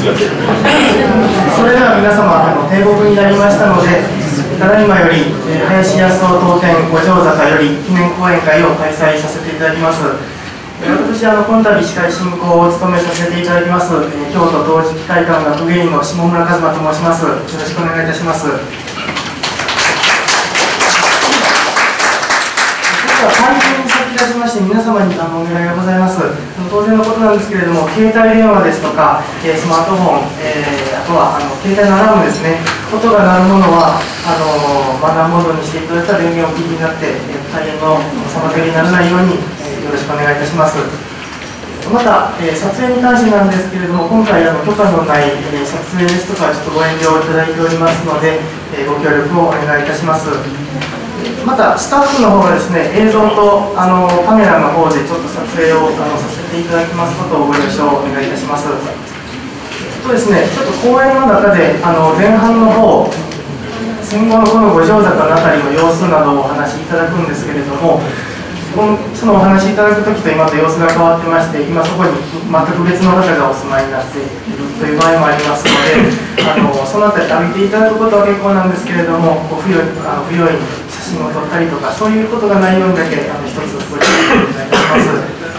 それでは皆様、定刻になりましたので、ただいまより、林康夫当店五条坂より記念講演会を開催させていただきます。私、今度司会進行を務めさせていただきます、京都同時機会館学芸員の下村一馬と申します。よろしくお願いいたします。開演に先立ちまして、皆様にお願いがございます。当然のことなんですけれども、携帯電話ですとか、スマートフォン、あとは携帯のアラームですね、音が鳴るものはマナーモードにしていただいた電源をお切りになって、開演の妨げにならないように、よろしくお願いいたします。また、撮影に関してなんですけれども、今回許可のない、撮影ですとか、ちょっとご遠慮いただいておりますので、ご協力をお願いいたします。また、スタッフの方がですね、映像とカメラの方でちょっと撮影をさせていただきますことをご了承お願いいたします。ですね、ちょっと講演の中で前半の方、戦後のこの五条坂のあたりの様子などをお話しいただくんですけれども、そのお話しいただくときと今と様子が変わってまして、今そこに全く別の方がお住まいになっているという場合もありますので、そのあたり歩いていただくことは結構なんですけれども、不用意に写真を撮ったりとか、そういうことがないようにだけ一つご注意お願いいたします。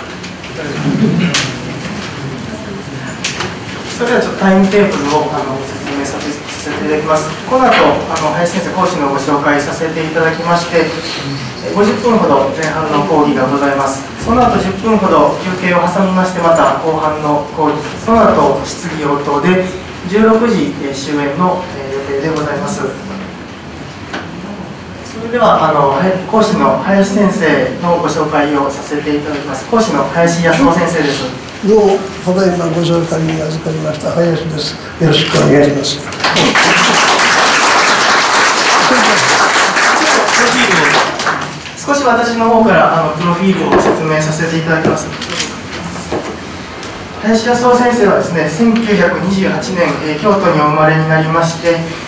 それではちょっとタイムテーブルを説明させていただきます。この後林先生講師のご紹介させていただきまして、50分ほど前半の講義がございます。その後10分ほど休憩を挟みまして、また後半の講義、その後質疑応答で16時終演の予定でございます。それでは講師の林先生のご紹介をさせていただきます。講師の林康夫先生です。 どうも、ただいまご紹介に預かりました林です。よろしくお願いします。 少し私の方からプロフィールを説明させていただきます。林康夫先生はですね、1928年、京都にお生まれになりまして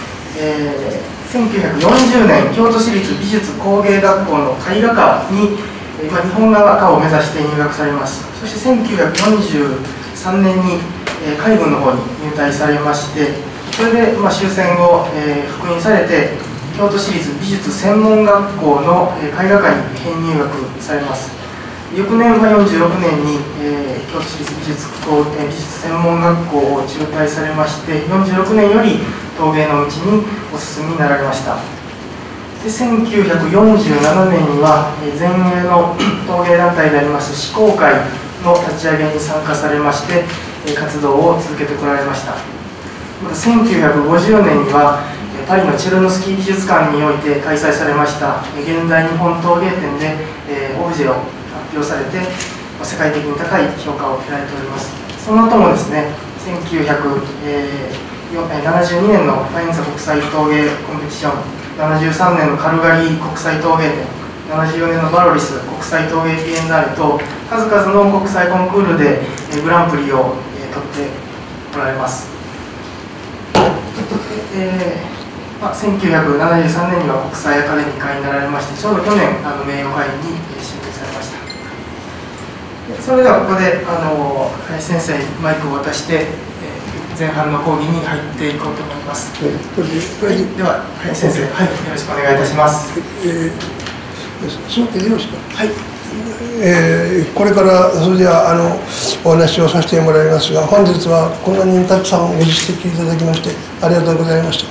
、1940年、京都市立美術工芸学校の絵画科に、日本画家を目指して入学されます。そして1943年に、海軍の方に入隊されまして、それで、終戦後、復員されて、京都市立美術専門学校の絵画科に編入学されます。翌年は46年に、京都市立美術専門学校を中退されまして、46年より陶芸の道にお進みになられました。で1947年には前衛の陶芸団体であります志功会の立ち上げに参加されまして、活動を続けてこられました。また1950年にはパリのチェルノスキー美術館において開催されました現代日本陶芸展でオブジェを発表されて世界的に高い評価を受けられております。その後もですね、1972年のファインザ国際陶芸コンペティション、73年のカルガリー国際陶芸展、74年のバロリス国際陶芸ビエンナーレと数々の国際コンクールでグランプリを取っておられます。1973年には国際アカデミー会になられまして、ちょうど去年名誉会員に就任されました。それではここで林先生にマイクを渡して、前半の講義に入っていこうと思います。では林先生、よろしくお願いいたします。 そうでよろしく。 はい。 これからそれではお話をさせてもらいますが、本日はこんなにたくさんご出席いただきましてありがとうございました。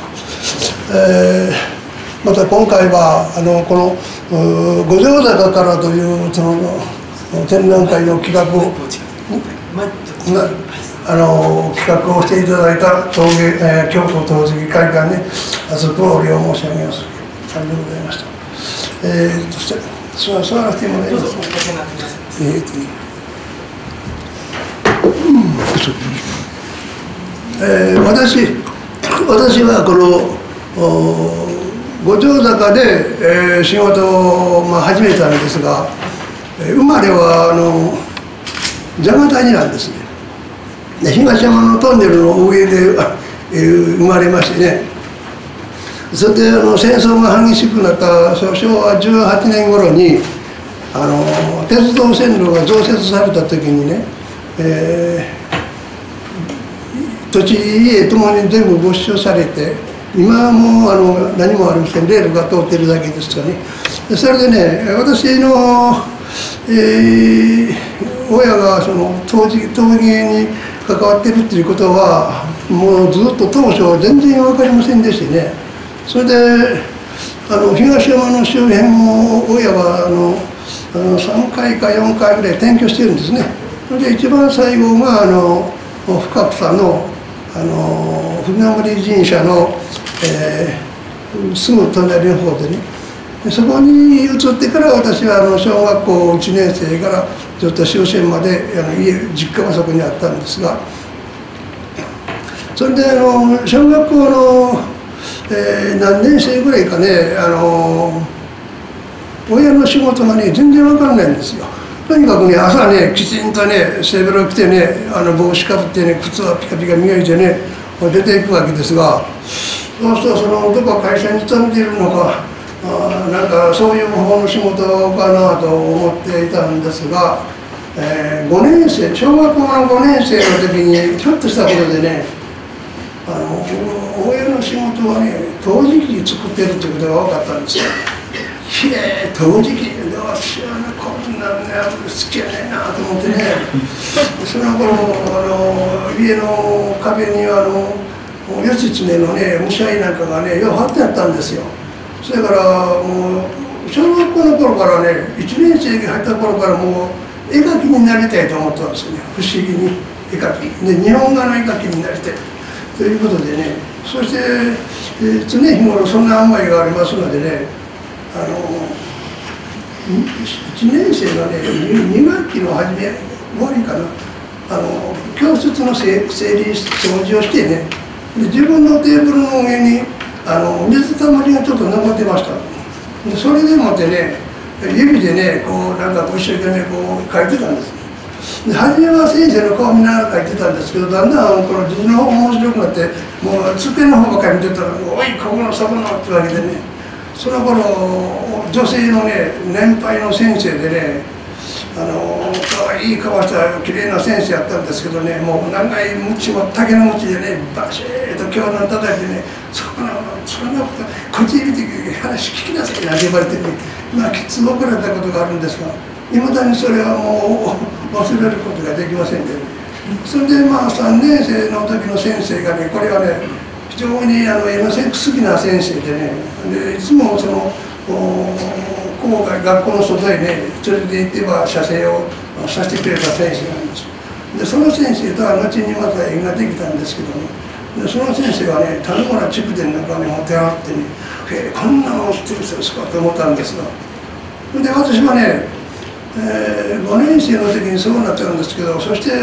また今回はこの五条坂からというその展覧会の企画をしていただいた京都陶磁器会館に厚くお礼を申し上げます。ありがとうございました。そして座らせてもらいます。私はこの五条坂で、仕事を、始めたんですが、生まれは蛇ヶ谷なんですね。東山のトンネルの上で生まれましてね、それで戦争が激しくなった昭和18年頃に鉄道線路が増設された時にね、 土地家ともに全部没収されて、今はもう何もありません。レールが通ってるだけですからね。それでね、私の、親がその陶芸に関わってるっていうことはもうずっと当初全然分かりませんでしてね。それで東山の周辺を親は3回か4回ぐらい転居してるんですね。それで一番最後が深草の船森神社の、すぐ隣の方でね、そこに移ってから私は小学校1年生からずっと終戦まで実家がそこにあったんですが、それで小学校の、何年生ぐらいかね親の仕事がね全然わからないんですよ。とにかくね朝ねきちんとね背広着てね帽子かぶってね靴はピカピカ磨いてね出ていくわけですが、そうするとどこか会社に勤めているのかなんかそういう方の仕事かなと思っていたんですが、5年生小学校の5年生の時にひょっとしたことでね親の仕事はね陶磁器作ってるってことが分かったんですよ。きれい陶磁器で私はねこんなんね好きやねんなと思ってねその頃家の壁に義経のね武者絵なんかがねよう貼ってあったんですよ。それからもう小学校の頃からね1年生に入った頃からもう絵描きになりたいと思ったんですよね。不思議に絵描きで日本画の絵描きになりたいということでね、そして、常日頃そんな思いがありますのでね1年生のね2学期の初め終わりかな教室の整理掃除をしてねで自分のテーブルの上に水たまりがちょっと残ってました。でそれでもってね指でねこうなんか一生懸命こう書いてたんです。で初めは先生の顔見ながら書いてたんですけどだんだんこの字の方が面白くなってもう机の方ばかり見てたら「おいここのそこの」ってわけでねその頃女性のね年配の先生でねかわいい顔したきれいな先生やったんですけどねもう長い鞭も竹の鞭でねバシッと教団叩いてねそんなことこっちに見て話聞きなさいなんて言われてねきつく怒られたことがあるんですがいまだにそれはもう忘れることができませんでねそれで3年生の時の先生がねこれはね非常に絵の好きな先生でねでいつもその校外学校の外へね連れて行って写生をさせてくれた先生なんです。でその先生とは後にまた縁ができたんですけどねでその先生はね種村筑前なんかね持ってあってねこんなのを知ってる人ですかと思ったんですがで私はね、5年生の時にそうなっちゃうんですけどそして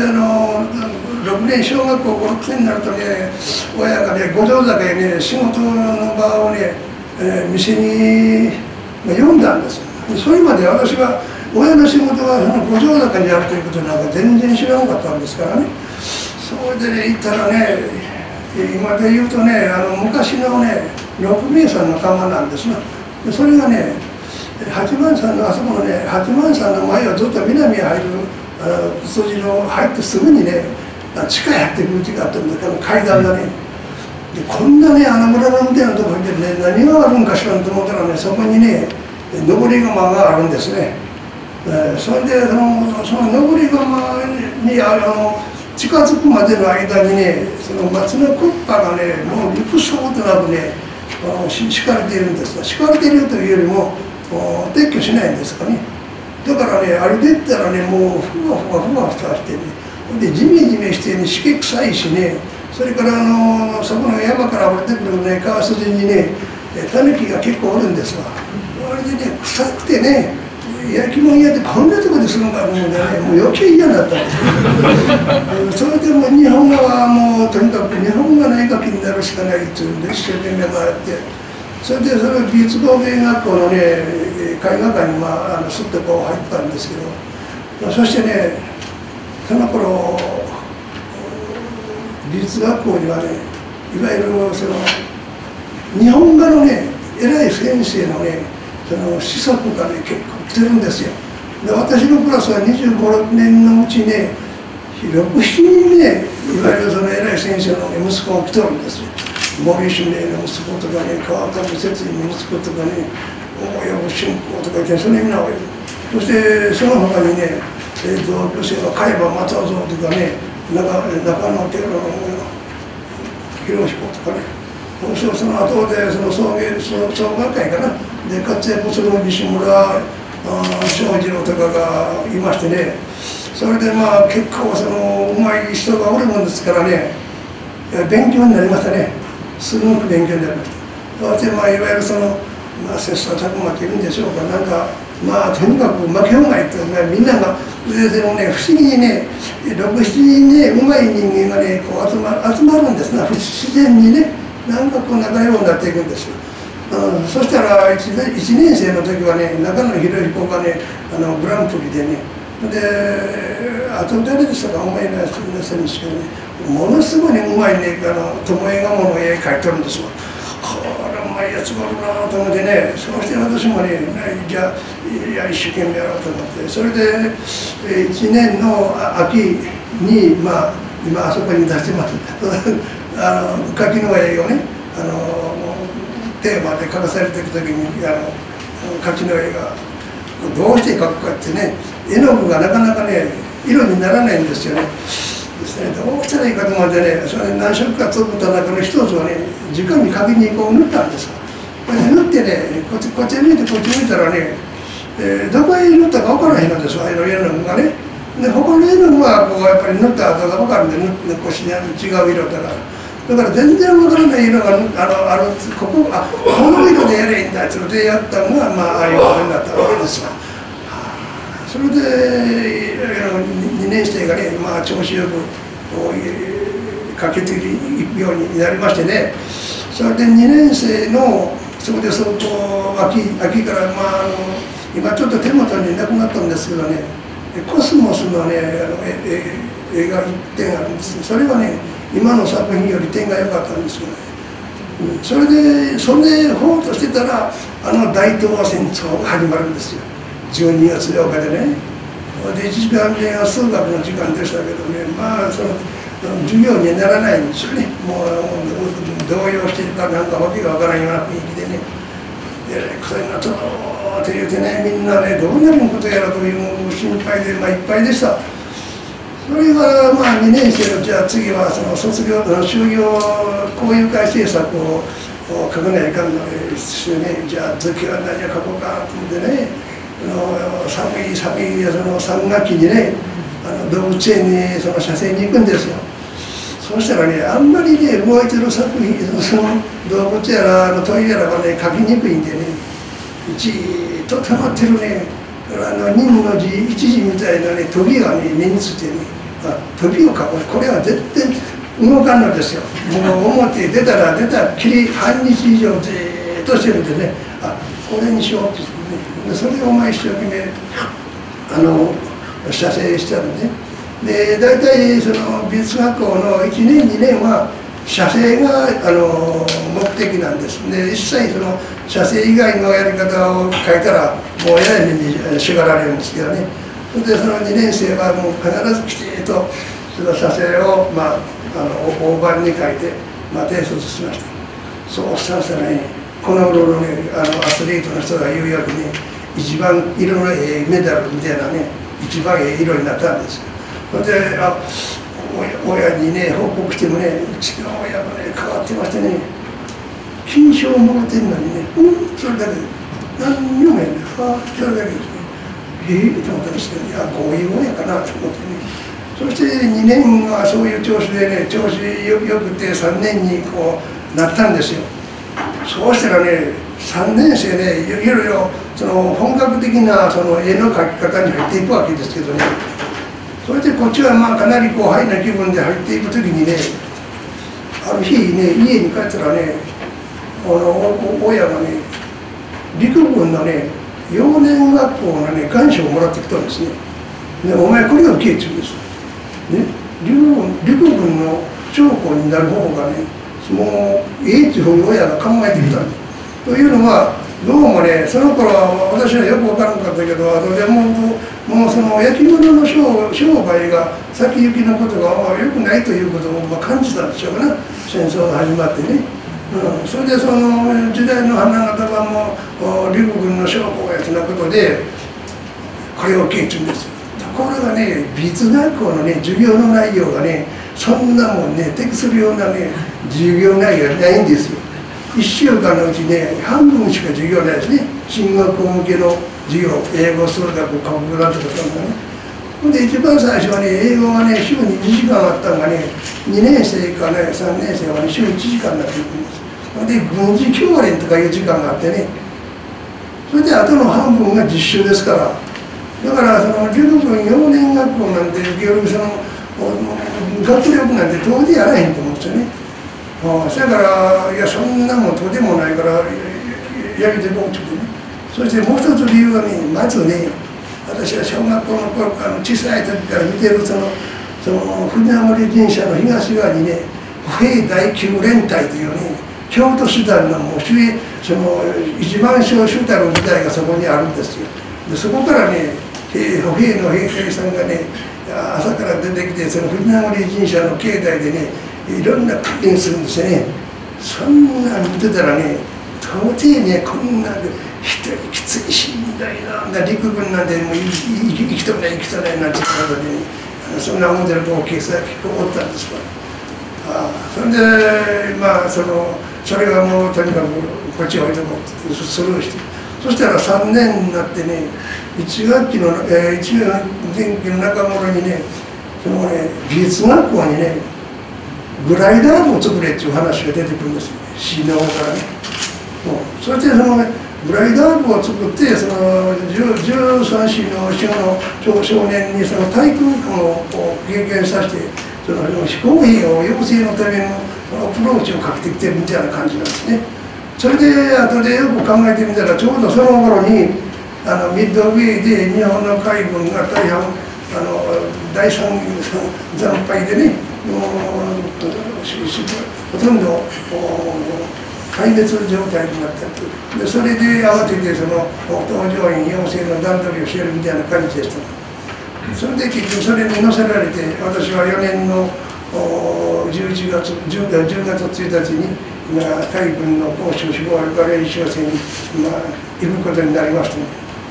6年小学校5、6年になるとね親がね五条坂へね仕事の場をね、店に読んだんですよ。それまで私は親の仕事が五条坂にあるということなんか全然知らなかったんですからねそれでね行ったらね今で言うとね昔のね六名さんの窯なんですな。それがね八幡さんのあそこのね八幡さんの前をずっと南へ入る筋の入ってすぐにね地下へ入ってくるうちがあったんだけど階段がねでこんなね村のみたいなところでね何があるんかしらんと思ったらねそこにね登り窯があるんですね。それでその登り窯に近づくまでの間にねその松のクッパがねもう陸そうとなくね敷かれているんですが敷かれているというよりも撤去しないんですかね。だからね歩いていったらねもうふわふわふわふわしてねでジメジメしてね湿気臭いしねそれからそこの山から降りてくるね川筋にねタヌキが結構おるんですわ。あれでね臭くてね焼き物屋ってこんなとこでするのかもうねもう余計嫌になったんですそれでも日本画はもうとにかく日本画の絵描きになるしかないっていうんで一生懸命回ってそれでそれ美術工芸学校のね絵画館にすっとこう入ったんですけどそしてねその頃美術学校にはねいわゆるその日本画のね偉い先生のねその子息がね結構来てるんですよ。で私のクラスは25、6年のうちね6、7人ねいわゆるその偉い先生の、ね、息子が来とるんですよ。森主明の息子とかね、川上節次の息子とかね、大藪信仰とか言って、それみんなをそしてその他にね、同級生の海馬松尾とかね、中野寺の広彦とかね、その後でその総学会かな、で活躍する西村正次郎とかがいましてね、それでまあ結構そのうまい人がおるもんですからね、勉強になりましたね。すごく勉強になりました。そしてまあいわゆるその、まあ、切磋琢磨っていうんでしょうか、なんかまあとにかく負けうまいってみんながでもね、不思議にね、6、7人ね、うまい人間がね、こう集まるんですな、自然にね、なんかこう仲良くなっていくんですよ。そしたら 1年生の時はね、中野博彦がね、グランプリでね、で、あと誰でしたか、思い出せるんですけどね、ものすごいね、うまいね、巴がもの絵描いてるんですよ。これうまいやつがおるなと思ってね、そうして私もね、じゃあ一生懸命やろうと思って、それで1年の秋に、まあ、今あそこに出してます。柿の絵をね、テーマで書かされていくときに柿の絵がどうして描くかってね、絵の具がなかなかね色にならないんですよね。どうしたらいいかと思ってね、それで何色か作った中の一つはね、直に柿にこう塗ったんですよ。塗ってね、こっち見てこっち見たらね、どこへ塗ったか分からへんのですよ、絵の具がね。で他の絵の具はこうやっぱり塗った跡が分かるんで、腰に違う色だから。だから全然わからない色がこの色でやれいいんだってでやったのが、まあ、ああいうことになったわけですよ。それで2年生がね、まあ、調子よくかけていくようになりましてね、それで2年生のそこで相当秋から、まあ、今ちょっと手元になくなったんですけどね、コスモスのね映画1点あるんです。それはね今の作品より点が良かったんですよね。それほうとしてたら大東亜戦争が始まるんですよ。12月8日でね。で1時間目は数学の時間でしたけどね、まあその授業にならないんですよね。もう動揺してるからなんかわけがわからんような雰囲気でね。で臭いなとって言うてね、みんなねどうなることやらという心配で、まあ、いっぱいでした。それからまあ2年生のじゃあ次はその就業交友会政策を書かないかんのですよね。じゃあ次は何を書こうかと思ってね、寒いその3学期にね動物園にその写生に行くんですよ。そうしたらね、あんまりね動いてる作品、その動物やら鳥やらがね描きにくいんでね、じーっと溜まってるね任の字一字みたいなね飛びがね目についてね、飛びを描く、これは絶対動かんのですよ。もう表出たらきり半日以上じーっとしてるんでね、これにしようって言ってね、それを一生懸命写生したのね。で大体その美術学校の1年2年は写生が目的なんです。で一切その写生以外のやり方を書いたらもうえらい目に縛られるんですけどね。それでその2年生はもう必ずきちんとその写生を大判に書いて、提出しました。そうしたらね、この頃のねアスリートの人が言うようにね、一番色のメダルみたいなね、一番色になったんですよ。それで親にね報告してもね、うちの親がね変わってましてね、金賞をもらってるのにね、それだけで何にもやねん、それだけですね。と思ったんですけど、こういうもんやかなと思ってね。そして2年はそういう調子でね、調子よくて3年にこうなったんですよ。そうしたらね、3年生でいろいろその本格的なその絵の描き方に入っていくわけですけどね、それでこっちはまあかなりこうハイな気分で入っていく時にね、ある日ね家に帰ったらね、親がね陸軍のね幼年学校のね願書をもらってきたんですね。でお前これが受けって言うんですよ。ね、陸軍の将校になる方がねもういいっていうふうに親が考えてきたんです。というのはどうもね、その頃は私はよく分からなかったけど、後で思うともうその焼き物の商売が先行きのことが良くないということを感じたんでしょうかな、戦争が始まってね。それでその時代の花形版も陸軍の将校やつなことでこれを聞いてるんですよ。ところがね、美術学校のね授業の内容がね、そんなもんね適するようなね授業内容がないんですよ。1週間のうちね半分しか授業ないですね。進学校向けの授業、英語、数学、国語なんとかそんなね。ほんで一番最初はね、英語がね週に2時間あったのがね、2年生かね3年生はね週1時間になっていくんです。ほんで軍事教練とかいう時間があってね、それであとの半分が実習ですから、だからその陸軍幼年学校なんて受けるその学力なんて到底やらへんと思うんですよね。そやからいやそんなもんとてもないからやめてこうって言ってね。そしてもう一つ理由はね、まずね、私は小学校の頃から小さい時から見てるその船森神社の東側にね、歩兵第9連隊というね、京都師団のもうその一番小集団の時代がそこにあるんですよ。でそこからね、歩兵の兵隊さんがね、朝から出てきて、その船森神社の境内でね、いろんな訓練するんですよね。そんなん見てたらね、到底ね、こんな一人きついしんどいな、陸軍なんてもう生きとない生きとないなんてことで、ね、そんな思ってる子を結構おったんですわ。それでまあそれがもうとにかくこっちへ置いとこうってスルーして、そしたら3年になってね、1学期の中頃にね、美術学校にねグライダー部を作れっていう話が出てくるんですよね、市の方からね。そしてグライダー部を作って、その13市の少年にその対空間を経験させて、その飛行兵を養成のためのアプローチをかけてきてるみたいな感じなんですね。それで後でよく考えてみたら、ちょうどその頃にミッドウェーで日本の海軍が大半第三惨敗でね、ほとんど壊滅状態になったと。でそれで慌ててその搭乗員養成の段取りをしてるみたいな感じでした。それで結局それに乗せられて、私は4年の10月1日に海軍の講習志望バレー修正に行くことになりましたね。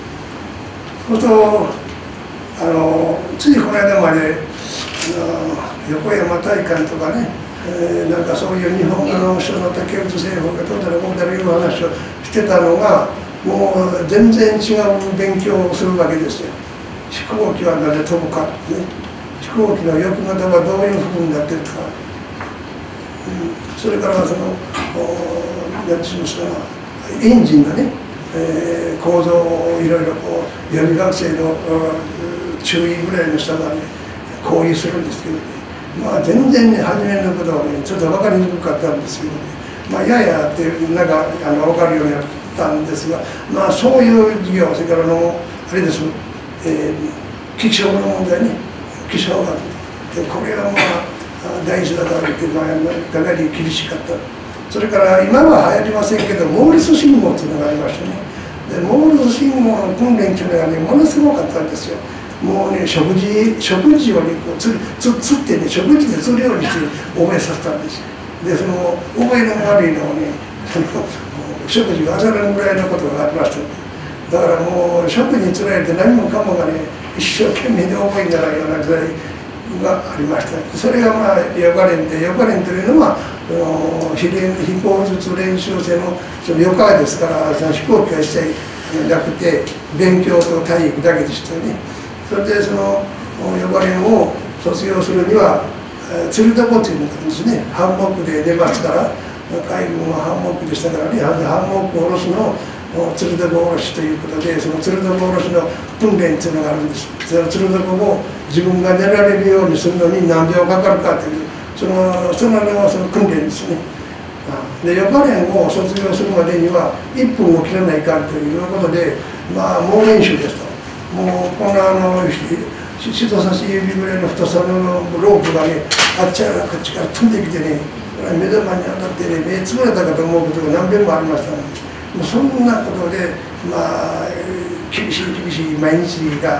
ついこの間まで横山大観とかね、なんかそういう日本画の人の竹内製法がどうだろうこうだろういう話をしてたのが、もう全然違う勉強をするわけですよ。飛行機はなぜ飛ぶか、ね、飛行機の翼型はどういうふうになってるか、それから何て言うんですかな、エンジンがね、構造をいろいろ予備学生の注意ぐらいの人がね講義するんですけどね、全然ね初めのことはねちょっと分かりにくかったんですけどね、ややってなんか分かるようになったんですが、そういう授業、それからあれです、気象の問題ね、気象学でこれは大事だからってかなり厳しかった。それから今は流行りませんけど、モールス信号というのがありましてね、でモールス信号の訓練というのがねものすごかったんですよ。もうね食事をね釣ってね、食事で釣るようにして覚えさせたんですよ。でその覚えの悪いのをね食事が当たるぐらいのことがありました。だからもう食につられて何もかもがね一生懸命で覚えにならないような時代がありました。それが予科練で、予科練というのは飛行術練習生の予科ですから、その飛行機は一切なくて勉強と体育だけでしたよね。それでその予科練を卒業するには釣り床っていうのがあるんですね。ハンモックで出ますから、海軍はハンモックでしたからね、ハンモックを下ろすのを釣り床下ろしということで、その釣り床下ろしの訓練っていうのがあるんです。その釣り床を自分が寝られるようにするのに何秒かかるかというその訓練ですね。で予科練を卒業するまでには1分を切らないかんということで、猛練習ですと。もうこんな人差し指ぐらいの太さのロープがね、あっちからこっちから飛んできてね、目玉に当たってね、目つぶれたかと思うことが何遍もありましたので、そんなことで厳しい毎日が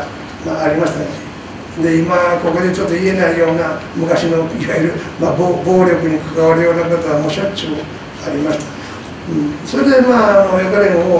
ありましたね。で今ここでちょっと言えないような昔のいわゆる、暴力に関わるようなことはもうしょっちゅうありました。それで予科練を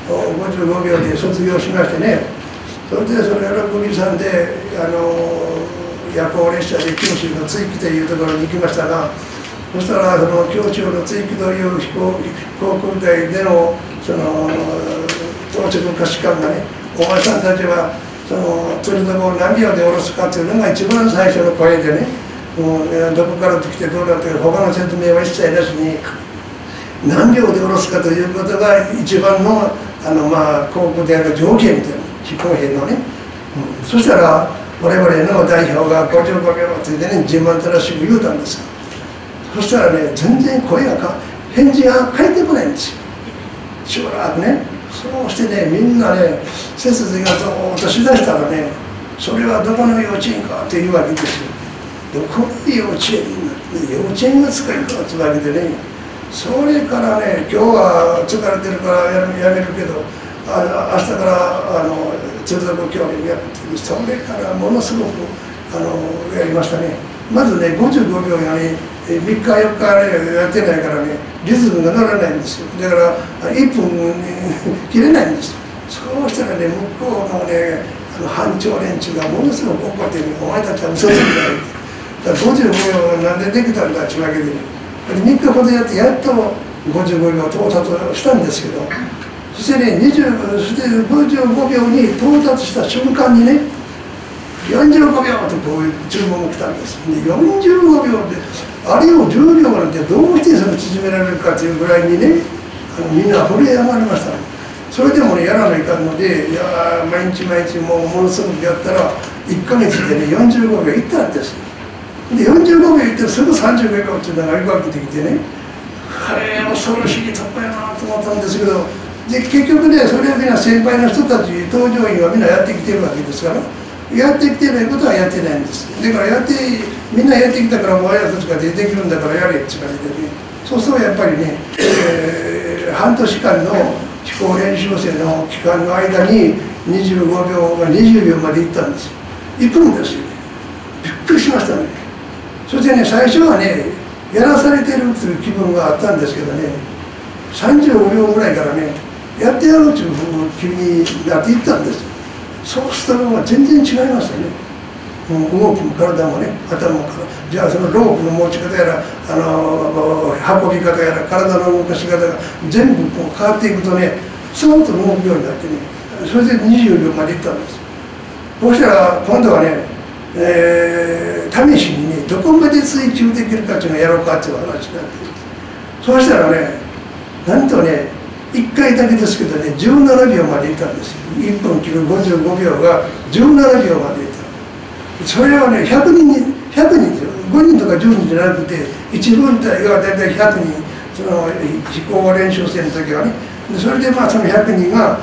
55秒で卒業しましてね、それでその喜びさんで夜行列車で九州の追記というところに行きましたが、そしたらその九州の追記という航空隊でのその到着可視官がね、お前さんたちはその釣り床を何秒で下ろすかというのが一番最初の声でね、どこから来てどうなって他の説明は一切なしに何秒で下ろすかということが一番の航空隊の条件みたいな、飛行兵のね、そしたら我々の代表が55秒って言ってね、自慢たらしく言うたんですよ。そしたらね、全然返事が返ってこないんですよ、しばらくね。そうしてね、みんなね、背筋がどーっとしだしたらね、それはどこの幼稚園かっていうわけですよ。どこの幼稚園が使えるかってわけでね、それからね、今日は疲れてるからやめるけど、明日から鶴田教練やって、それからものすごくやりましたね。まずね、55秒やね、3日4日やってないからね、リズムが乗らないんですよ。だから1分切れないんですよ。そうしたらね、向こうのね、班長連中がものすごく怒ってね、お前たちは嘘つきだよって。だから55秒なんでできたんだっていうわけでね、3日ほどやってやっと55秒到達したんですけど、そしてね、55秒に到達した瞬間にね、45秒とこういう注文が来たんです。で45秒であれを10秒なんてどうしてその縮められるかというぐらいにね、みんな震え上がりましたね。それでもね、やらないかんので、いや毎日ものすごくやったら1ヶ月でね45秒いったんです。で45秒いってすぐ35秒っていうのがよくわけてきてね、恐ろしいとこやなと思ったんですけど、で結局ね、それをみんな先輩の人たち、搭乗員はみんなやってきてるわけですから、やってきてないことはやってないんです。だからみんなやってきたからもうあやたちが出てくるんだからやれって言われてね、そうするとやっぱりね、半年間の飛行練習生の期間の間に25秒が20秒まで行ったんですよ。行くんですよ。びっくりしましたね。そしてね、最初はね、やらされてるっていう気分があったんですけどね、35秒ぐらいからね、やってやろうという気になっていったんですよ。そうすると全然違いましたね。動きも体もね、頭もじゃあそのロープの持ち方やら運び方やら体の動かし方が全部こう変わっていくとね、スーッと動くようになってね、それで20秒までいったんです。そしたら今度はね、試しにね、どこまで追求できるかっていうのをやろうかっていう話になって、そうしたらね、なんとね、1回だけですけどね、17秒までいったんですよ。1分切る55秒が17秒までいった。それはね、100人ですよ。5人とか10人じゃなくて、1分隊が大体100人、その飛行練習生の時はね、それでその100人が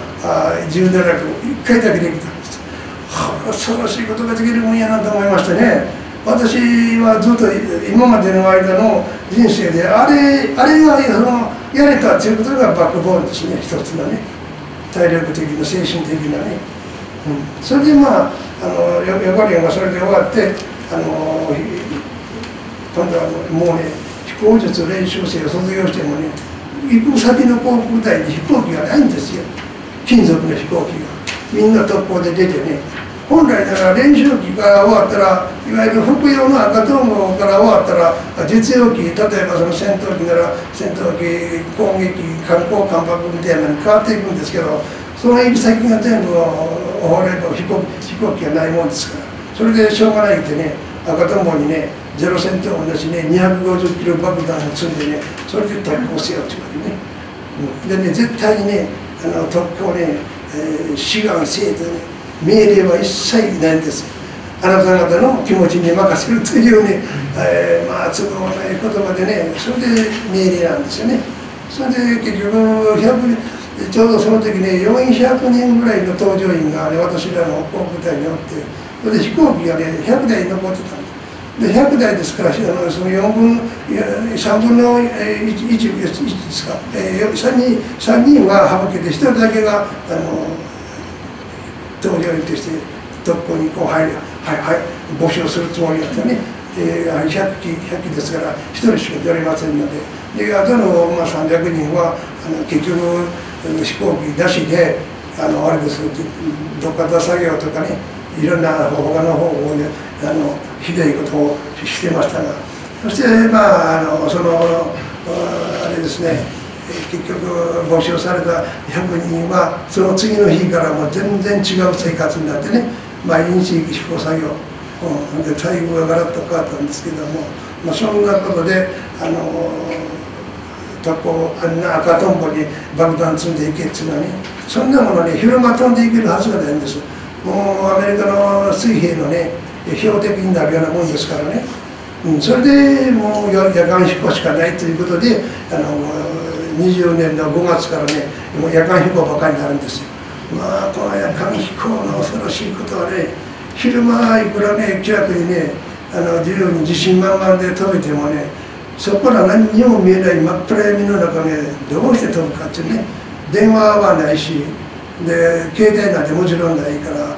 17秒、1回だけできたんです。恐ろしいことができるもんやなと思いましてね、私はずっと今までの間の人生で、あれがやれたということがバックボーンですね、一つのね、体力的な、精神的なね。それで横練がそれで終わって、今度はもうね、飛行術練習生を卒業してもね、行く先の航空隊に飛行機がないんですよ、金属の飛行機が。みんな特攻で出てね、本来なら練習機から終わったら、いわゆる服用の赤トンボから終わったら、実用機、例えばその戦闘機なら戦闘機、攻撃、艦砲、艦爆みたいなのに変わっていくんですけど、その行き先が全部放れば飛行機がないもんですから、それでしょうがないってね、赤トンボにね、ゼロ戦と同じね、250キロ爆弾を積んでね、それで特攻せよっていうわけね。でね、絶対にね、特攻ね、志願せえとね、命令は一切ないんです。あなた方の気持ちに任せるというね、都合のない言葉でね、それで命令なんですよね。それで結局ちょうどその時ね、400人ぐらいの搭乗員がね、私らの航空隊におって、それで飛行機がね、100台残ってたんです。で、100台ですから、その3分の1ですか、3人は省けて、1人だけが搭乗員として特攻にこう募集するつもりだったね。100機ですから1人しか出れませんので、あとの300人は結局飛行機なしであれです、どっか出作業とかね、いろんな他の方法でひどいことをしてましたが、そしてそのあれですね、結局募集された100人はその次の日からもう全然違う生活になってね、毎日飛行作業で待遇がガラッと変わったんですけども、そんなことであんな赤とんぼに爆弾積んでいけっていうのはね、そんなものね、昼間飛んでいけるはずがないんです。もうアメリカの水兵のね標的になるようなもんですからね、それでもう夜間飛行しかないということで20年の5月からねもう夜間飛行ばかりになるんですよ。この夜間飛行の恐ろしいことはね、昼間いくらね気楽にね自由に自信満々で飛べてもね、そこから何にも見えない真っ暗闇の中ねどうして飛ぶかってね、電話はないしで携帯なんてもちろんないから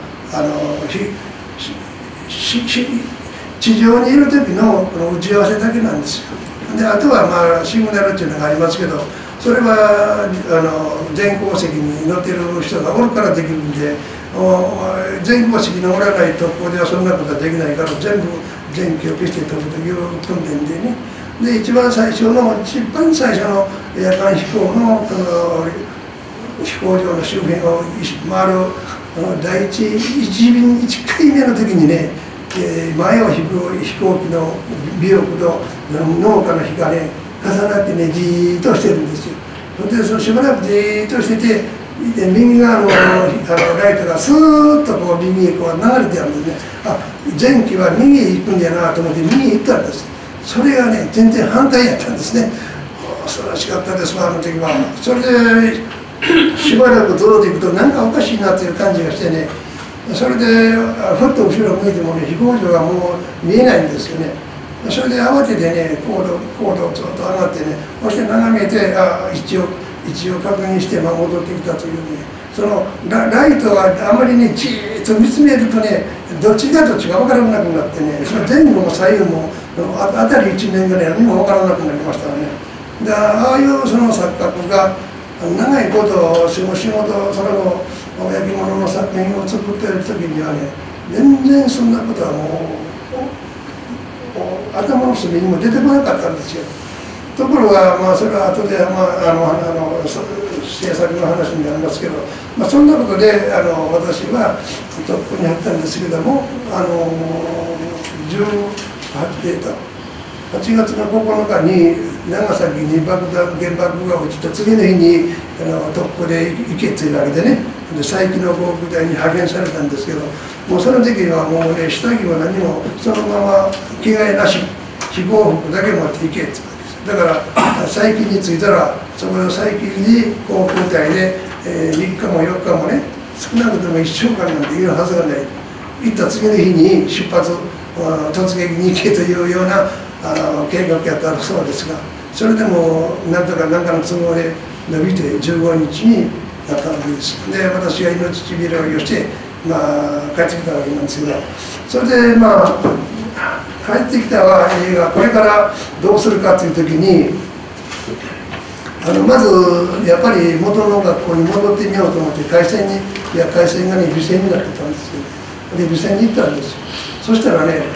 地上にいる時のこの打ち合わせだけなんですよ。であとはシグナルっていうのがありますけど、それは全航席に乗ってる人がおるからできるんで、全航席におらない特攻ではそんなことはできないから、全部電気を消して飛ぶという訓練でね。で一番最初の夜間飛行の飛行場の周辺を回る第1回目の時にね、前を引く飛行機の尾翼と農家の火がね重なってねじーっとしてるんですよ。でしばらくじーっとしてて、右側のライトがスーッとこう右へこう流れてあるんですね。前期は右へ行くんやなと思って右へ行ったんです。それがね全然反対やったんですね。恐ろしかったですわ、あの時は。それでしばらくずっと行くとなんかおかしいなっていう感じがしてね、それでふっと後ろ向いてもね飛行場がもう見えないんですよね。それで慌ててね高度をずっと上がってね、そして眺めて一応確認して戻ってきたというね、そのライトがあまりねじーっと見つめるとねどっちがどっちか分からなくなってね、その前後も左右も辺り一面がね何も分からなくなりましたね。でああいうその錯覚が長いこと仕事それを焼き物の作品を作っている時にはね全然そんなことはもう頭の隅にも出てこなかったんですよ。ところがそれは後で制作の話になりますけど、そんなことで私はトップにあったんですけども、8月の9日に長崎に原爆が落ちた次の日に特攻で行けというわけでね、佐伯の航空隊に派遣されたんですけど、もうその時はもうね下着も何もそのまま着替えなし飛行服だけ持って行けって言うわけです。だから佐伯に着いたらそこの佐伯に航空隊で、3日も4日もね少なくとも1週間なんているはずがない。行った次の日に出発突撃に行けというような計画やったそうですが、それでもなんとか何かの都合で伸びて15日になったわけです。で私が命ちびらいをして帰ってきたわけなんですけど、それで帰ってきた映画これからどうするかという時にまずやっぱり元の学校に戻ってみようと思って回線がね備線になってたんですけど、で備線に行ったんですよ。そしたらね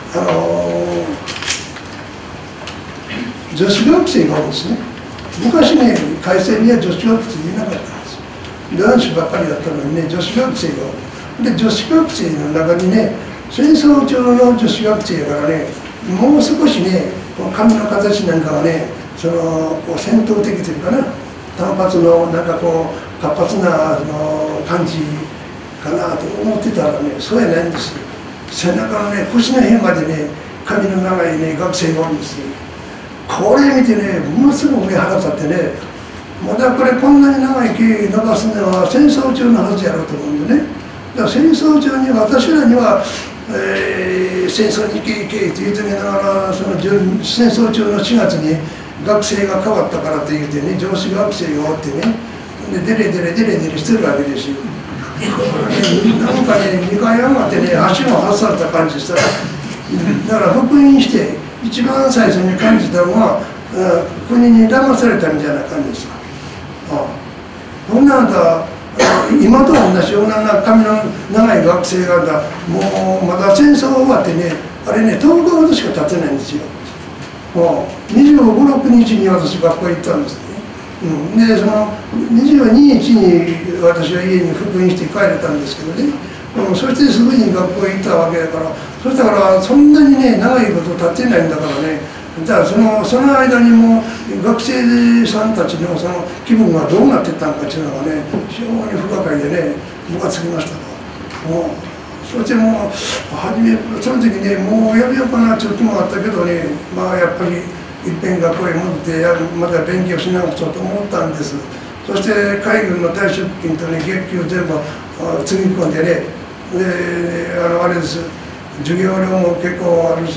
女子学生が多いんですね。昔ね回線には女子学生いなかったんですよ。男子ばっかりだったのにね女子学生が多い。で女子学生の中にね戦争中の女子学生やからね、もう少しねこの髪の形なんかはねこう戦闘的というかな、単発のなんかこう活発な感じかなと思ってたらね、そうやないんですよ。背中のね腰の辺までね髪の長いね学生が多いんですよ。これ見てねものすごく目腹立ってね、まだこれこんなに長い毛伸ばすのは戦争中のはずやろうと思うんでね。だから戦争中に私らには戦争に行けって言うときながら、その戦争中の4月に学生が変わったからって言ってね、上司学生がおってね、でデレデレしてるわけですよ。 なんかね、2回上がってね、足が外された感じしたら、だから復員して、一番最初に感じたのは、国に騙されたみたいな感じですか。そんなあんた、今と同じような髪の長い学生がもうまだ戦争終わってね、あれね、10日ほどしか経ってないんですよ。もう25、6日に私、学校行ったんですね。で、その22日に私は家に復員して帰れたんですけどね、そしてすぐに学校へ行ったわけだから、そしたからそんなにね、長いこと経ってないんだからね、だからその間にも学生さんたちのその気分がどうなってたのかっていうのがね、非常に不可解でね、ムカつきましたから。そしてもう初めその時ね、もうやめようかなっていう気もあったけどね、まあやっぱりいっぺん学校へ戻ってまた勉強しなくちゃと思ったんです。そして海軍の退職金とね、月給全部つぎ込んでね、あれです、授業料も結構あるし、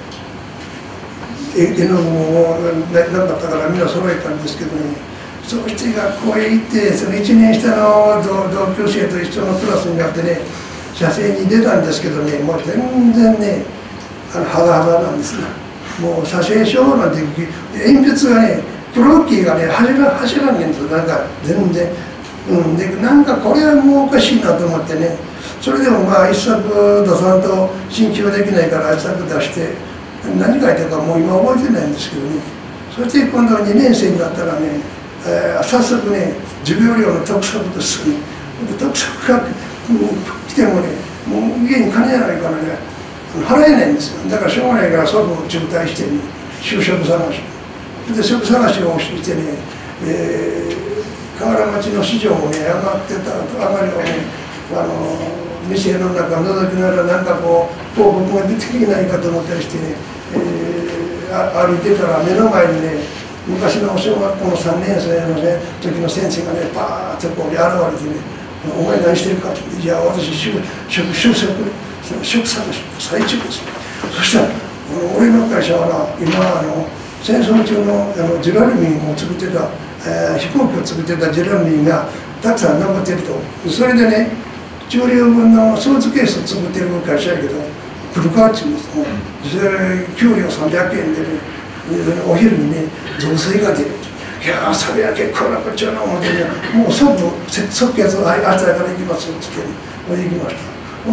絵の具もなかったからみんな揃えたんですけどね、そうして学校へ行って、その1年下の同級生と一緒のクラスになってね、写真に出たんですけどね、もう全然ね、肌肌なんですね。もう写真書なんて鉛筆がね、クロッキーがね、走らんねんと、なんか全然。で、なんかこれはもうおかしいなと思ってね、それでもまあ一作出さんと進級できないから一作出して、何書いてるかもう今覚えてないんですけどね、そして今度2年生になったらね、早速ね、授業料の督促ですね、督促が来てもね、もう家に金やないからね、払えないんですよ。だからしょうがないから即中退してね、就職探し。で、職探しをしてね、河原町の市場をね、上がりをね、店の中覗きながらなんかこう広告が出てきないかと思ったりしてね、歩いてたら目の前にね、昔の小学校の3年生のね、時の先生がね、パーッとこう現れてね、お前何してるかって言って、いや、私、職探しの最中です。そしたら、俺の会社はな、今、戦争中のジュラルミンを作ってた、飛行機を作ってたジュラルミンがたくさん残ってると。それでね、中量分のスーツケースを作ってる会社やけど、来るかって言うんです。それ、給料300円でね、お昼にね、雑炊が出る。いやー、それは結構なこっちゃな思ってね、もう即決、明日から行きますって言ってね、行きました。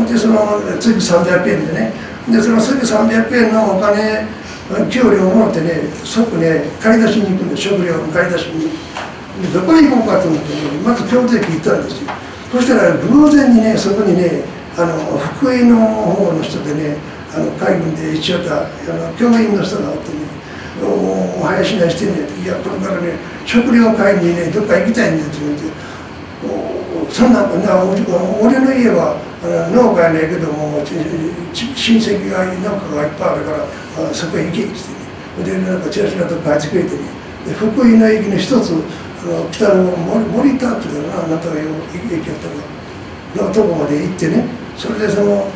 で、その次300円でね、で、その次300円のお金、給料を持ってね、即ね、買い出しに行くんで、食料の買い出しに。で、どこに行こうかと思ってね、まず京都駅行ったんですよ。そしたら偶然にね、そこにね、福井の方の人でね、海軍で一緒だった教員の人がおってね、お囃子何してんねんって、いや、これからね、食料買いにね、どっか行きたいんだって言って、そんな、俺の家は農家やねんけども、親戚が農家がいっぱいあるから、そこへ行けって言ってね、で、なんかチラシのとこ帰ってくれてね、で、福井の駅の一つ、北の森田っていうかな、なんとかいう駅やったか、のとこまで行ってね、それでその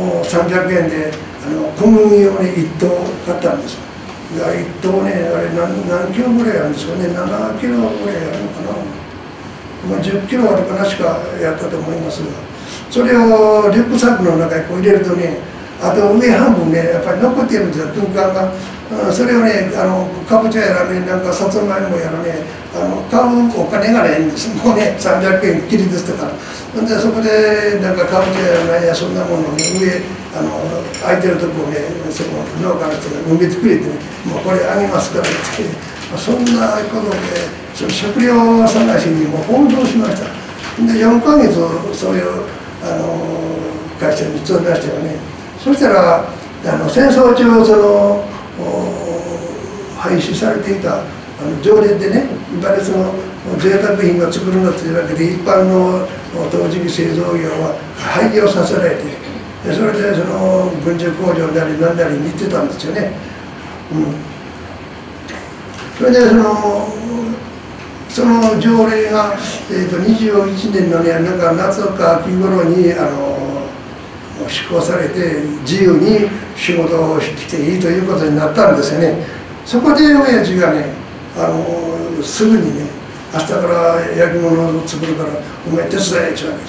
300円で小麦をね、1頭買ったんですよ。1頭ね、あれ何キロぐらいあるんですかね、7キロぐらいあるのかな。まあ、10キロあるかなしかやったと思いますが、それをリュックサックの中にこう入れるとね、あと上半分ね、やっぱり残ってるんですよ、空間が。それをね、かぼちゃやらね、なんかさつまいもやらね、買うお金がないんです。もうね、300円きりですから。で、そこで、なんかかぼちゃやらね、そんなものをね、上、空いてるとこをね、その農家の人が埋めてくれてね、もうこれあげますからって言って、そんなことで、その食料探しにも奔走しました。で、4ヶ月、そういう、会社に勤めましたよね。そしたら、戦争中、廃止されていた条例でね、やっぱりその贅沢品を作るのというわけで、一般の陶磁器製造業は廃業させられて、それでその軍需工場なり何なりに行ってたんですよね。それでその条例が、21年のね、なんか夏か秋頃に施行されて、自由に仕事をしていいということになったんですよね。そこで親父がね、すぐにね、明日から焼き物を作るからお前手伝えって言うわけです。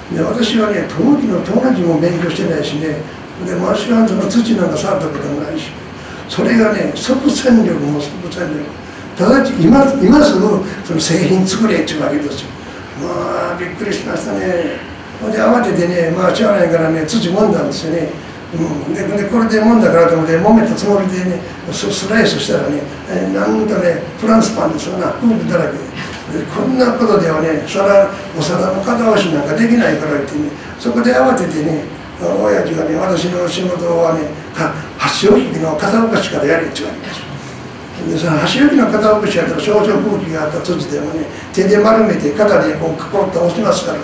で私はね、陶器の陶磁も勉強してないしね、で私はその土なんか触ったこともないし、それがね、即戦力も即戦力。ただし今すぐその製品作れっていうわけですよ。まあびっくりしましたね。で慌ててね、まあしゃあないからね、土揉んだんですよね。でこれで揉んだからと思って揉めたつもりでね、スライスしたらね、なんとね、フランスパンですよな、フープだらけで。こんなことではね、お皿の片押しなんかできないから言ってね、そこで慌ててね、親父がね、私の仕事はね、箸置きの片起こしからやれって言われます。でその箸置きの片起こしやったら少々空気があった土でもね、手で丸めて肩でこうカコッと押しますから、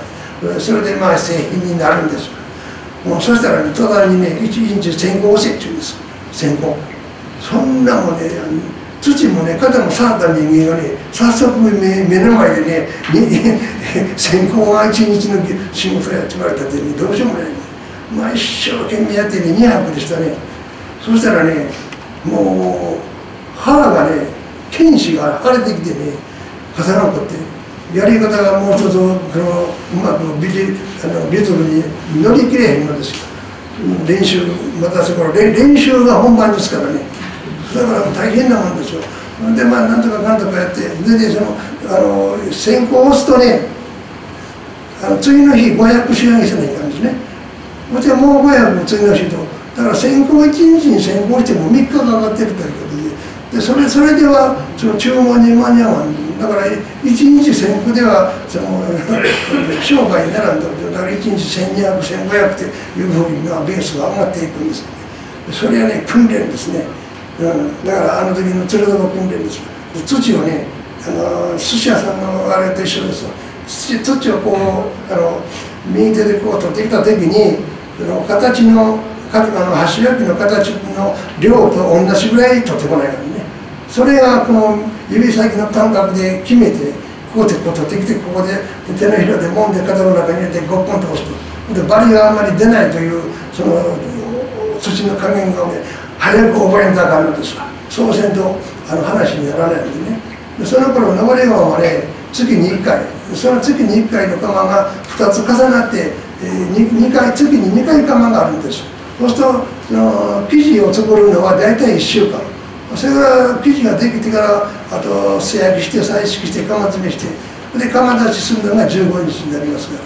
それでまあ製品になるんですよ。もうそしたらね、途端にね、1日1000個押せって言うんです。1000個。そんなもんね、土もね、肩も触った人間がね、早速目の前でね、1000個が1日の仕事やって言われたってね、どうしようもないね。まあ一生懸命やってね、2泊でしたね。そしたらね、もう腹がね、剣士が腫れてきてね、肩がこって。やり方がもう一つうまくリズムに乗り切れへんのですよ。練習、またそこの練習が本番ですからね。だから大変なもんですよ。でまあなんとかかんとかやって、で線香を押すとね、次の日500仕上げせないかんですね。でもう500次の日と、だから線香1日に線香しても3日かかってるということで、それではその注文に間に合わん。だから1日1000個では商売にならんと、だから1日1200、1500っていうふうにベースが上がっていくんですよね。それはね、訓練ですね。だから時の鶴の訓練です。土をね、寿司屋さんのあれと一緒ですよ。土をこう右手でこう取ってきた時に形の箸焼きの形の量と同じぐらい取ってこないからね。それがこの指先の感覚で決めて、ここでこう取ってきて、ここで手のひらで揉んで肩の中に入れてゴッコンと押すと。でバリがあんまり出ないというその土の加減がね、早く覚えんとあかんのですわ。そうせんと話にならないんでね。でその頃登川はね、月に1回、その月に1回の釜が2つ重なって、月に2回釜があるんです。そうすると生地を作るのは大体1週間。それから生地ができてから、あと素焼きして彩色して釜詰めして、で釜出しするのが15日になりますから。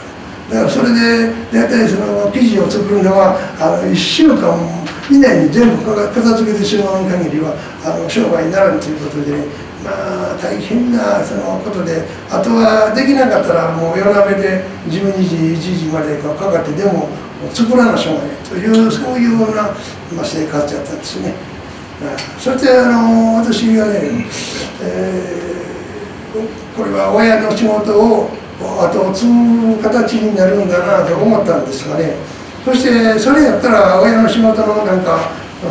だからそれで大体その生地を作るのは1週間以内に全部片付けてしまう限りは商売にならんということでね、まあ大変なそのことで、あとはできなかったらもう夜鍋で12時1時までかかってでも作らなしょうがないという、そういうような生活だったんですね。そして私がね、これは親の仕事を後を継ぐ形になるんだなと思ったんですがね。そしてそれやったら親の仕事のなんか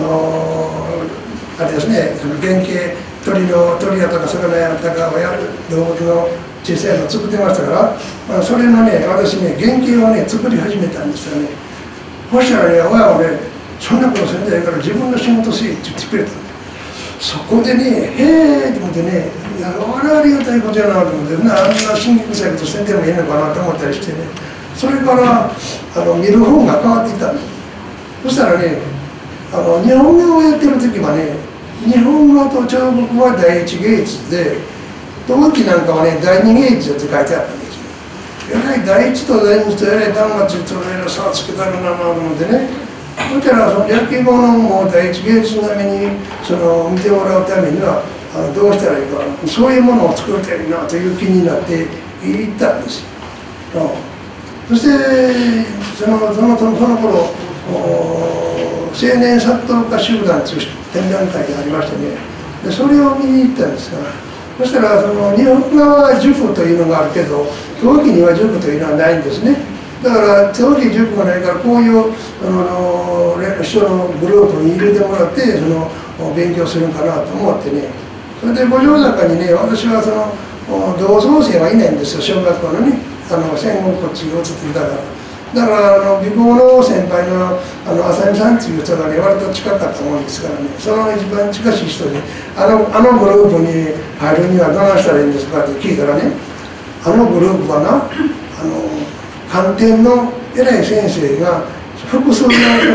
あれですね、原型鳥やとか魚やとか動物の小さいの作ってましたから、それのね、私ね、原型をね作り始めたんですよね。そしたらね、親はね、そんなことせんでええから自分の仕事せえって言ってくれた。そこでね、へえと思ってね、ありがたいことやなと思って、あんな新規臭いことせんでもいいのかなと思ったりしてね、それから見る本が変わってきたんです。そしたらね、日本語をやってる時はね、日本語と彫刻は第一芸術で、陶器なんかはね、第二芸術って書いてあったんですよ。えらい第一と第二とえらい断末とえらい差をつけたるなと思ってね。そしたらその焼き物も第一芸術並みに見てもらうためにはどうしたらいいか、そういうものを作りたいなという気になっていったんですよ。そしてその頃青年作陶家集団という展覧会がありましてね、でそれを見に行ったんですが、そしたら日本側は塾というのがあるけど陶器には塾というのはないんですね。だから陶器塾がないから、こういう人のグループに入れてもらって勉強するかなと思ってね。それで五条坂にね、私は同窓生はいないんですよ、小学校のね、戦後こっちに移ってきたから。だから美工の先輩の浅見さんっていう人がね、割と近かったもんですからね、その一番近しい人にあのグループに入るにはどうしたらいいんですかって聞いたらね、あのグループはな、 反転の偉い先生が複数の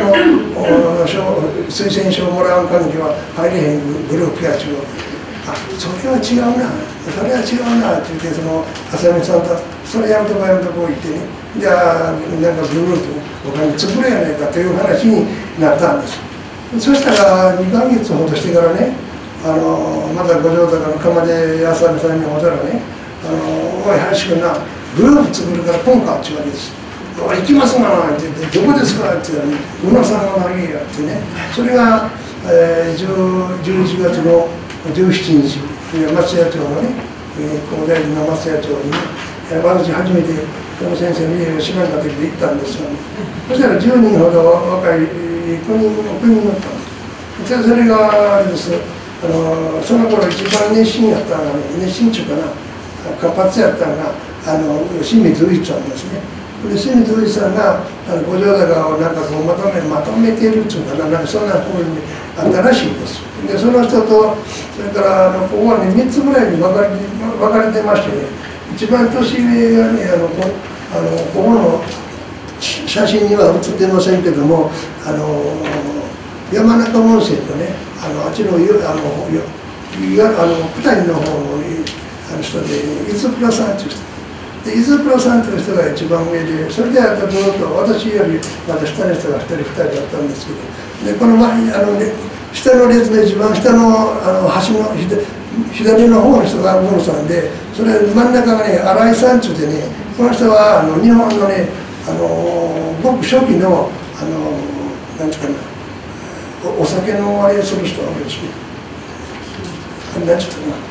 推薦書をもらう関係は入れへんグループやちゅう、あ、それは違うな、それは違うなって言って、その浅見さんとそれやめとこやめとこ言ってね、じゃあなんかグループ他に作れやないかという話になったんです。そしたら2ヶ月ほどしてからね、また五条坂の釜で浅見さんに会うたらね、おい林君な、グループ作るから来んかって言うわけです。行きますがなって言って、どこですかって言ったらね、宇野さんが投げやってね、それが、11月の17日、松屋町のね、高大寺の松屋町にね、私初めてその先生の家を知らなかったけど行ったんですよね。そしたら10人ほど若い9人乗ったんです。それがあれです、その頃一番熱心やったのがね、熱心中かな、活発やったのが清水宇一さんですね。で清水宇一さんが五条坂をなんかこうまとめてるっていうかな、なんかそんな風にあったらしいです。でその人とそれからここはね3つぐらいに分かれてましてね、一番年上がねここの写真には写ってませんけども、山中温泉とね、あっちの九谷の方の人で、伊豆倉さんという人で、伊豆倉さんという人が一番上で、それでずっと私よりまた下の人が1人2人だったんですけど、でこの下の列の一番下の端の左の方の人が五野さんで、それ真ん中がね新井さんというね、この人は日本のねごく初期のなんていうかな、お酒のあれをする人が多いですね。何て言ったかな、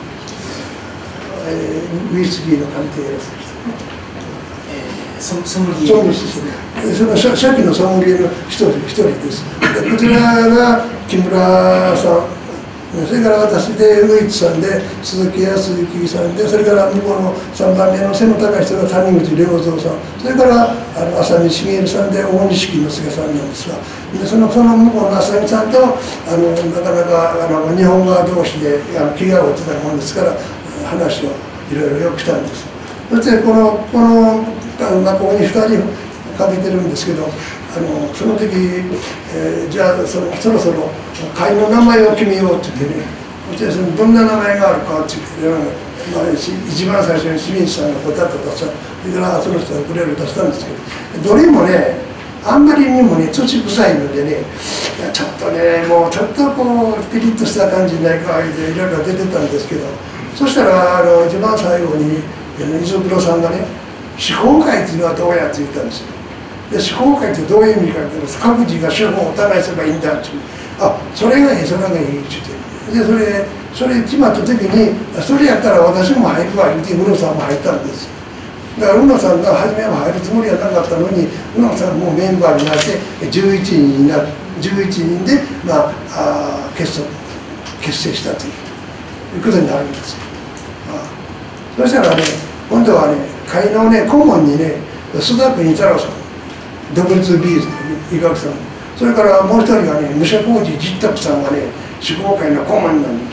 ウイスキーの鑑定をする人。 ソムリエですね。 その初期のソムリエの一人です。でこちらが木村さん、それから私で上市さんで鈴木康之さんで、それから向こうの3番目の背の高い人が谷口良三さん、それから浅見茂さんで大西木之助さんなんですが、でその向こうの浅見さんとなかなか日本側同士で気が合ってたもんですから話をいろいろよくしたんです。そしてこの学校に2人かけてるんですけど、その時、じゃあそろそろ会の名前を決めようって言ってね、そしてどんな名前があるかって言って、一番最初に清水さんが答えたとさ、それからその人がくれるとしたんですけど、どれもねあんまりにもね土臭いのでね、ちょっとねもうちょっとこうピリッとした感じにないかでいろいろ出てたんですけど、そしたら一番最後に磯黒さんがね、司法会っていうのはどうやって言ったんですよ。で司法会ってどういう意味かって言ったら、各自が司法をお互いすればいいんだっていう、あ、それがいい、それがいいって言って、でそれ決まった時に、それやったら私も入るわ言って宇野さんも入ったんです。だから宇野さんが初めは入るつもりはなかったのに、宇野さんもメンバーになって11人で、結成したということになるんですよ。そしたらね、今度はね、会のね顧問にね須田邦太郎さん、独立美術医学さん、それからもう一人がね武者小路実卓さんがね司法会の顧問になるんです。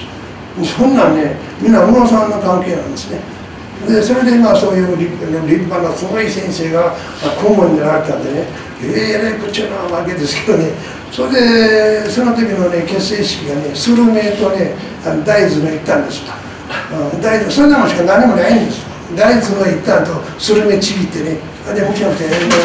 そんなんねみんな宇野さんの関係なんですね。でそれでそういう立派なすごい先生が顧問になられたんでね、えらいこっちゃなわけですけどね、それでその時のね結成式がねスルメとね大豆の行ったんです。大豆そんなもんしか何もないんです。大豆の一旦とスルメちぎってね、でもちろん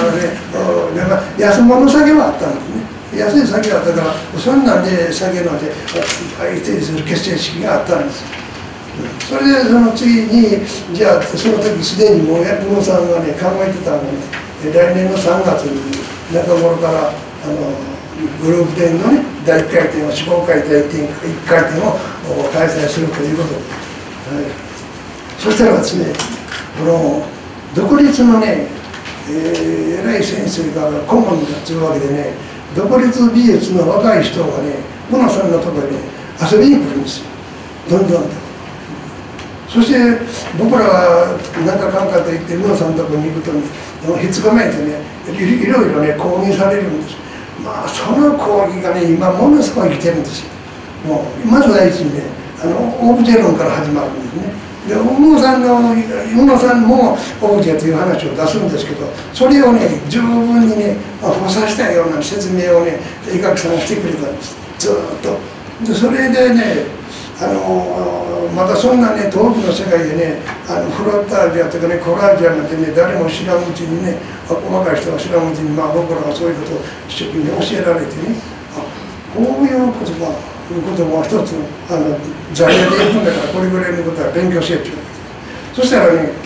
安物の酒はあったんですね。安い酒があったから、そんなんで酒飲んで相手にする結成式があったんです。それでその次に、じゃあその時すでにもう宇野さんがね考えてたのがね、来年の3月に中頃からグループ展のね第1回展を司法会第1回展を開催するということで、そしたらですね、この独立のね、偉い先生が顧問だというわけでね、独立美術の若い人がね宇野さんのところに、ね、遊びに来るんですよ、どんどんと。そして僕らは何かかんかと言って宇野さんのところに行くとね、ひっつかまえてねいろいろね講義されるんです。その講義がね今ものすごい来てるんですよ。もうまず第一にねオブジェ論から始まるんですね。 で宇野さんもオブジェという話を出すんですけど、それをね十分にね補佐したような説明をね医学さんがしてくれたんです、ずっと。でそれでねまたそんなね陶器の世界でねフロッタージュとかねコラージュなんてね誰も知らんうちにね細かい人が知らんうちに僕らがそういうことを一生懸命教えられてね、こういう言葉を一つ在野で行くんだからこれぐらいのことは勉強しようって言うわけです。そしたらね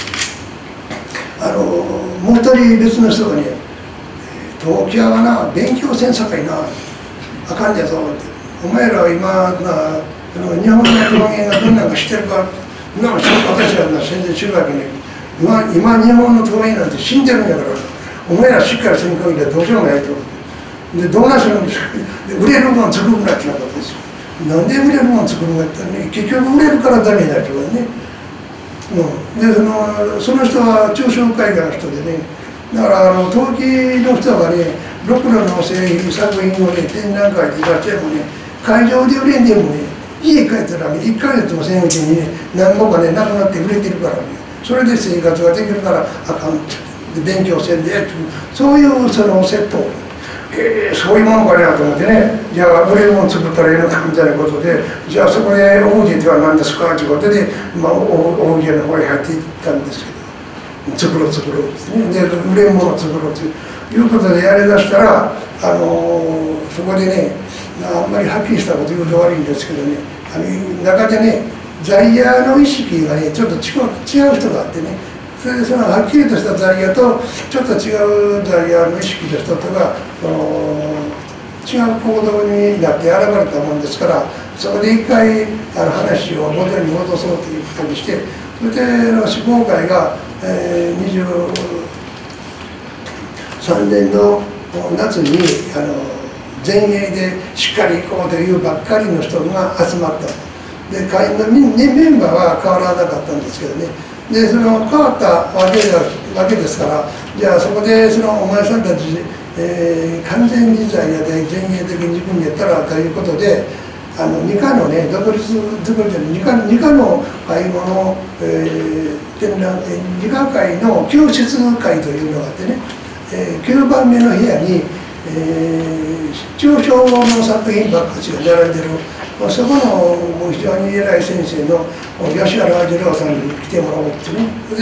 もう一人別の人がね「陶器屋はな勉強せんさかいなあかんじゃぞ」って「お前らは今日本の陶芸がどんなんか知ってるか、私は全然知るわけねえ。今日本の陶芸なんて死んでるんだから、お前らしっかりせん限りはどうしようもないと。でどうなするんですか。で売れるもん作るなってなかったですよ。なんで売れるもん作るんだったらね、結局売れるからダメになるからね。でその人は抽象絵画の人でね、だから陶器の人がねろくろの製品作品をね展覧会で出してもね、会場で売れんでもね、家帰ったらね1ヶ月もせんうちにね何個かねなくなって売れてるからね、それで生活ができるからあかんって勉強せんでっていう、そういうその説法、そういうものかなと思ってね、じゃあ売れるもの作ったらいいのかみたいなことで、じゃあそこでオブジェでは何ですかということで、オブジェの方へ入っていったんですけど、作ろうってね、で売れるものを作ろうということでやりだしたらそこでね、あんまりはっきりしたこと言うと悪いんですけどね、中でね在野の意識がねちょっと違う人があってね、それでそのはっきりとした在野とちょっと違う在野の意識の人とが違う行動になって現れたもんですから、そこで一回話を元に戻そうということにして、それで志望会が23年の夏に前衛でしっかり行こうというばっかりの人が集まった。で会員のメンバーは変わらなかったんですけどね、でその変わったわけですから、じゃあそこでお前さんたち、完全に在野で前衛的に自分でやったらということで、2課のね独立2課の会合の、2課会の教室会というのがあってね、9番目の部屋に抽象の作品ばっかりが並んでる、そこの非常に偉い先生の吉原次郎さんに来てもらおうってね、で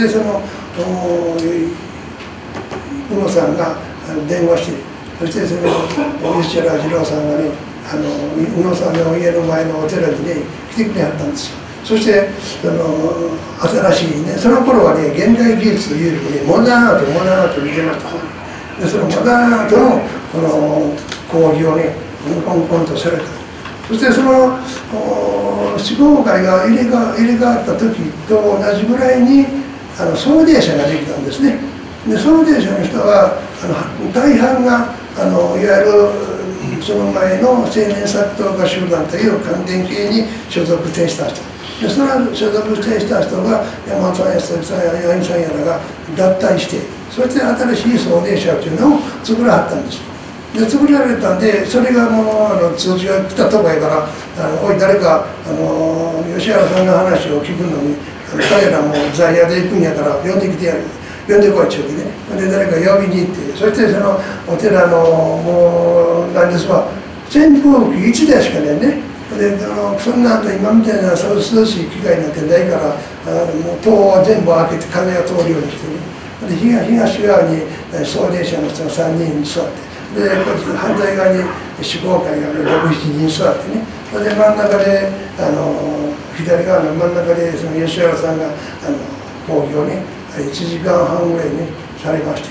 宇野さんが電話して、そして吉原次郎さんがね宇野さんの家の前のお寺にね来てくれはったんですよ。そして新しいね、その頃はね現代技術というよりもねモダンアート見てました。でそのモダンアートの講義をねポンポンとされた。そしてその志望会が入れ替わった時と同じぐらいに送迎車ができたんですね。で送迎車の人は大半がいわゆるその前の青年作陶家集団という関連系に所属してした人で、その所属してした人が山本さんや鈴木さんや八木さんやらが脱退して、そして新しい送迎車というのを作らはったんです。で作られたんで、それがもう通知が来たとこやから「おい誰か吉原さんの話を聞くのに彼らも在野で行くんやから呼んできてやる」呼んでこいって言うわけね。で誰か呼びに行って、そしてそのお寺のもう何ですか扇風機1台しかないね。でそんなあと今みたいな涼しい機械なんてないから、もう戸を全部開けて風が通るようにしてね。で東側に送迎車の人が3人に座って、でこっち反対側に志望会が6、7人座ってね。それで真ん中で左側の真ん中でその吉原さんが講義をね1時間半ぐらいにされまして、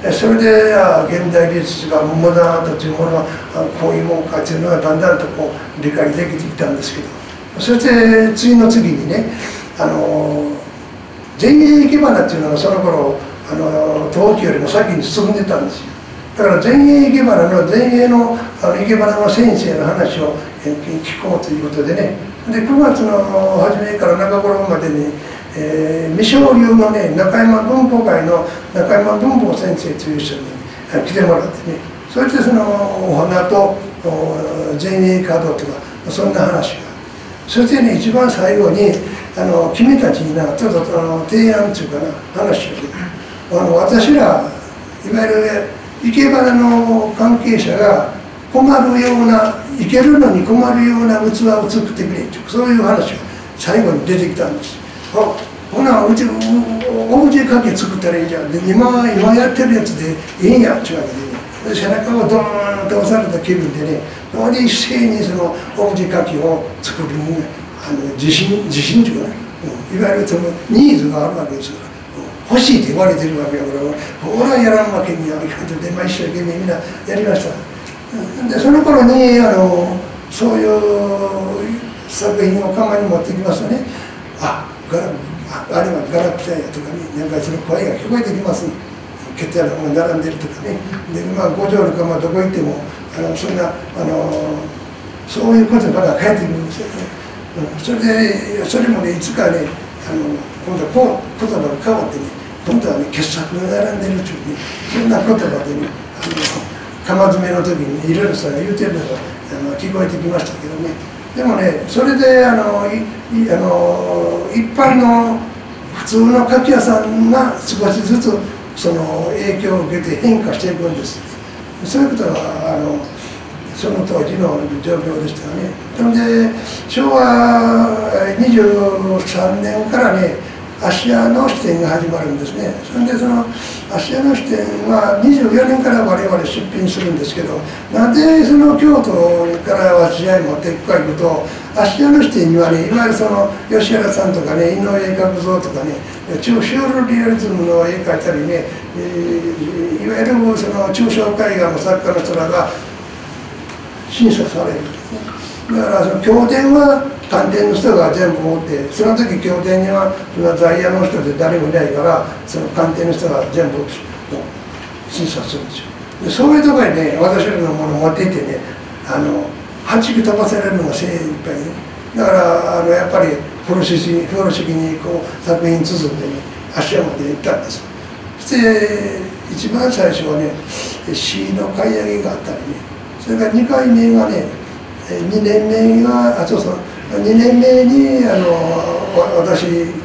それで現代美術がモダンアートというものはこういうもんかというのがだんだんとこう理解できてきたんですけど、そして次にね前衛生け花っていうのがその頃陶器よりも先に進んでたんですよ。だから前衛生け花の前衛の生け花の先生の話を聞こうということでね、で9月の初めから中頃までに未生流のね中山文法会の中山文法先生という人に来てもらってね、そしてそのお花と前衛華道とかそんな話が、そしてね一番最後に君たちにちょっと提案っていうかな話を私らいわゆる生け花の関係者が困るような生けるのに困るような器を作ってくれっていうそういう話が最後に出てきたんです。ほなうちオブジェかけ作ったらいいじゃんで今やってるやつでいいんやっていうわけでね背中をドーンと押された気分でね一斉にそのオブジェかけを作るに自信っていうかね、いわゆるそのニーズがあるわけですから、欲しいって言われてるわけやから俺はやらんわけにはいかんとで、一生懸命みんなやりました。でその頃にそういう作品を釜に持ってきますとねあれはガラクタやとかねなんかその声が聞こえてきますねケットやらが並んでるとかねで五条の釜どこ行ってもそんなそういう言葉が返ってくるんですよね。それもねいつかね今度は言葉が変わってね今度はね傑作が並んでるというねそんな言葉でね釜詰めの時にいろいろそれ言うてるのが聞こえてきましたけどねでもねそれで一般の普通の柿屋さんが少しずつその影響を受けて変化していくんです。そういうことはその当時の状況でしたよね。なので昭和23年からね芦屋の支店が始まるんですね。それでその芦屋の支店は24年から我々出品するんですけどなんでその京都から芦屋へ持っていくかいうと芦屋の支店にはねいわゆるその吉原さんとかね井上角三とかねシュールリアリズムの絵描いたりねいわゆるその抽象絵画の作家の人らが審査されるんですね。だからその経典は鑑定の人が全部持ってその時経典にはその在野の人で誰もいないからその鑑定の人が全部審査するんですよ。でそういうところにね私らのものを持っていってねはじき飛ばされるのが精一杯ね。だからやっぱり風呂敷にこう作品包んでね芦屋まで行ったんです。そして一番最初はね詩の買い上げがあったりねそれから2回目がね2年目が2年目に私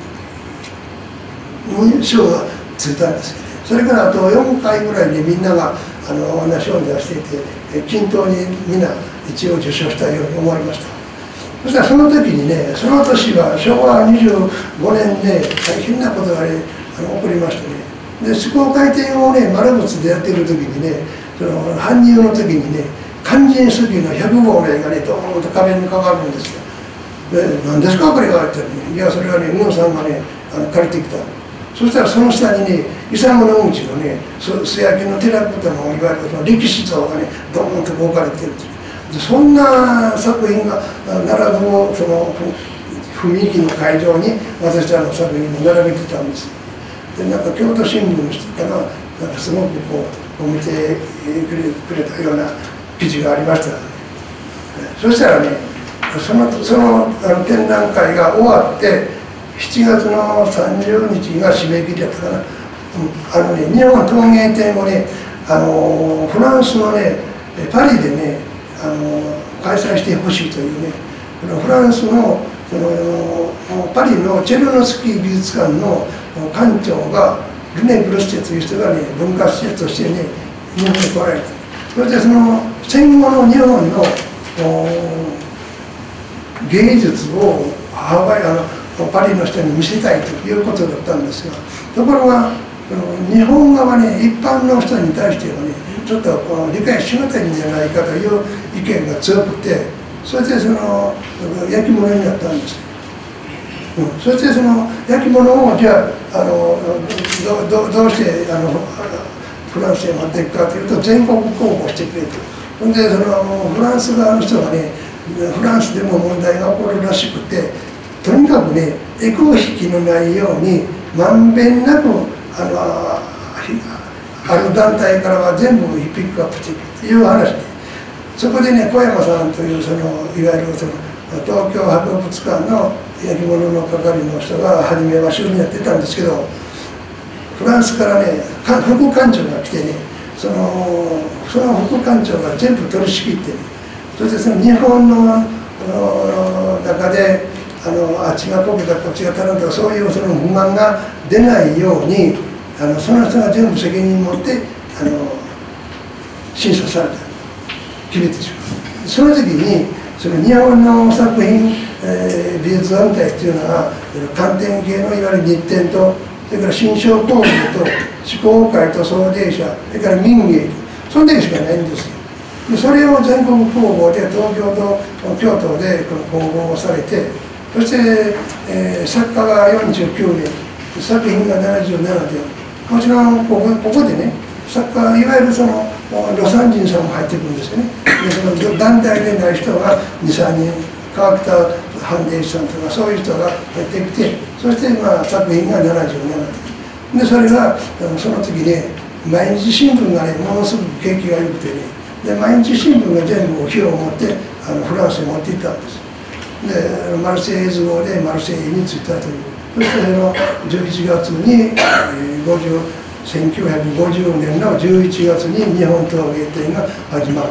に賞がついたんですけどそれからあと4回ぐらいにみんなが同じ賞を出していて均等にみんな一応受賞したように思いました。そしたらその時にねその年は昭和25年で大変なことがね起こりましてねで思考回転をね丸物でやってる時にねその搬入の時にね肝心主義の100号名がねドーンと壁にかかるんですよ。で何ですかこれはって言ったらねいやそれはね宇野さんがね借りてきた。そしたらその下にね伊佐野のうちのね素焼きのテラコッタのいわゆるその力士像がねドーンと置かれてるんです。そんな作品が並ぶその雰囲気の会場に私らの作品を並べてたんです。でなんか京都新聞の人からなんかすごくこう見てくれたような記事がありました。そしたらねその展覧会が終わって7月の30日が締め切りだったかな。日本陶芸展をねフランスのねパリでね開催してほしいというねフランスのパリのチェルノスキー美術館の館長がルネ・ブルステという人がね文化施設としてね日本に来られてそれでその戦後の日本の芸術をパリの人に見せたいということだったんですがところが日本側ね一般の人に対してはねちょっと理解しがたいんじゃないかという意見が強くてそれでその焼き物になったんです。そしてその焼き物をじゃあどうしてフランスへ持っていくかというと全国公募してくれと。ほんでそのフランス側の人がねフランスでも問題が起こるらしくてとにかくねエコ引きのないようにまんべんなくある団体からは全部ピックアップしていくという話でそこでね小山さんといういわゆる東京博物館の焼き物の係の人が初めは主にやってたんですけどフランスからね副館長が来てねその副館長が全部取り仕切ってねそしてその日本の中であっちがこけたこっちが足らんとかそういうその不満が出ないようにその人が全部責任を持って審査された決めてしまう。その時にその日本の作品、美術団体っていうのは観点系のいわゆる日展とそれから新章工芸と思考会と創芸者それから民芸そのだけしかないんですよ。でそれを全国公募で東京と京都でこの公募をされてそして、作家が49年作品が77でもちろんここでね作家いわゆるその魯山人さんも入ってくるんですよね。でその団体でない人が23人川北半田さんとかそういう人が入ってきてそして作品が77でそれがその時ね毎日新聞がねものすごく景気が良くてねで毎日新聞が全部費用を持ってフランスに持っていったんです。でマルセイユ図号でマルセイユに着いたというそしてその11月に1950年の11月に日本陶芸展が始まった。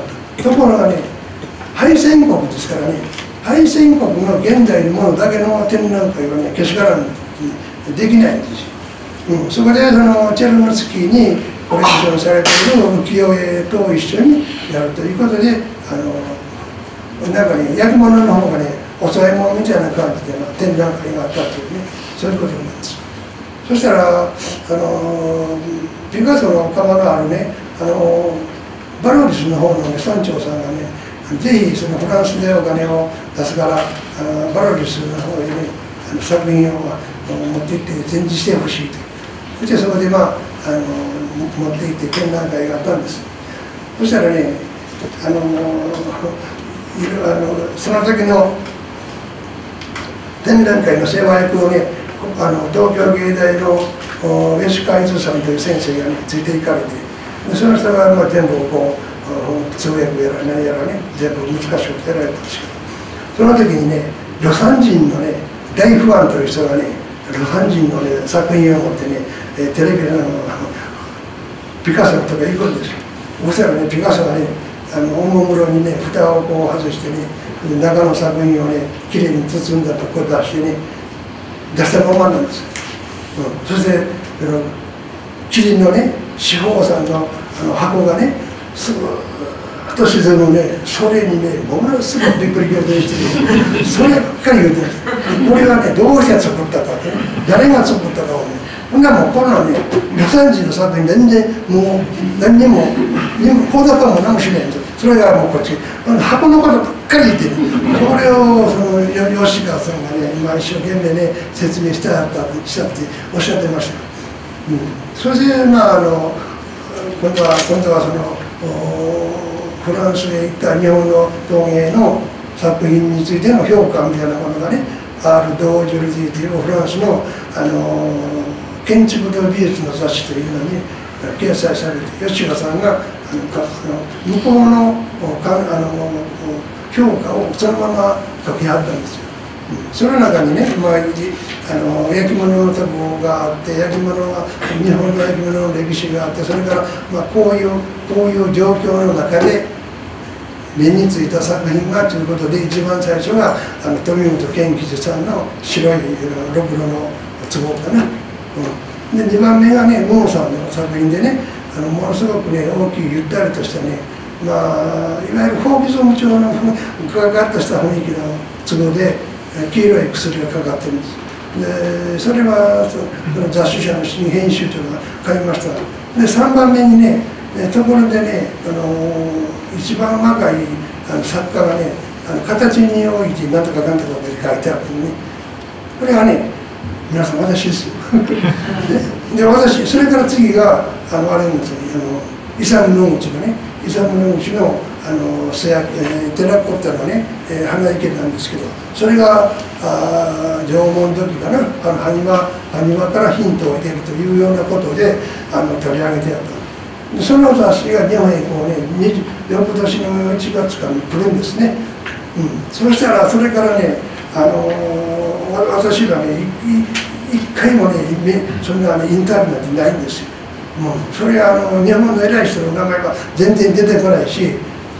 ところがね敗戦国ですからね敗戦国の現代のものだけの展覧会はねけしからんできないんですよ。そこでそのチェルノツキーにコレクションされている浮世絵と一緒にやるということでなんかね焼き物の方がねお添え物みたいな感じで展覧会があったというねそういうことになります。そしたらピカソの窯があるねバロリスの方のね村長さんがねぜひそのフランスでお金を出すからバロリスの方へね作品を持って行って展示してほしいとそしてそこで持って行って展覧会があったんです。そしたらねその時の展覧会の世話役をね東京芸大の吉川伊豆さんという先生がねついていかれてその人が全部通訳やら何やらね全部難しくやられたんですけどその時にね魯山人のね大ファンという人がね魯山人のね作品を持ってねテレビピカソのとか行くんですよ。そしたらねピカソがねおもむろにね蓋を外してね中の作品をねきれいに包んだとこ出してね出したままなんですよ。そしてキリンのね四方さんの箱がねスーッと沈むねそれにねものすごくびっくり仰天してねそればっかり言うてるんです。これはねどうして作ったかってね誰が作ったかをねほんならもうこのね魯山人の作品全然もう何にも講座かも何もしないんですよ。それがもうこっち箱のことばっかり言ってる。これを吉川さんがね一生懸命ね説明したっておっしゃってました。そして今度はそのフランスへ行った日本の陶芸の作品についての評価みたいなものがねアール・ド・ジュルディというフランスの建築と美術の雑誌というのに掲載されて吉川さんが向こうの評価をそのまま書きはったんですよ。その中にね焼き物のとこがあって焼き物が日本の焼き物の歴史があってそれからこういう状況の中で目についた作品がということで一番最初が富本健吉さんの白いろくろの壺かな。で2番目がねモーさんの作品でねものすごくね大きいゆったりとしたねいわゆるフォービズム調のガガッとした雰囲気の壺で黄色い薬がかかってるんです。でそれは雑誌社の新編集長が買いました。で3番目にねところでね一番若い作家がね形において何とか何とかって書いてあってねこれはね皆さん私ですよ。で私それから次があれなんですよイサム・ノグチのねイサム・ノグチのテラコッタのね花池なんですけどそれが縄文土器かな埴輪からヒントを得ているというようなことで取り上げてやった。でその雑誌が日本へこうね翌年の1月から来るんですね。そうしたらそれからね私がね一回もねそんなインタビューなんてないんですよ。それは日本の偉い人の名前が全然出てこないしそ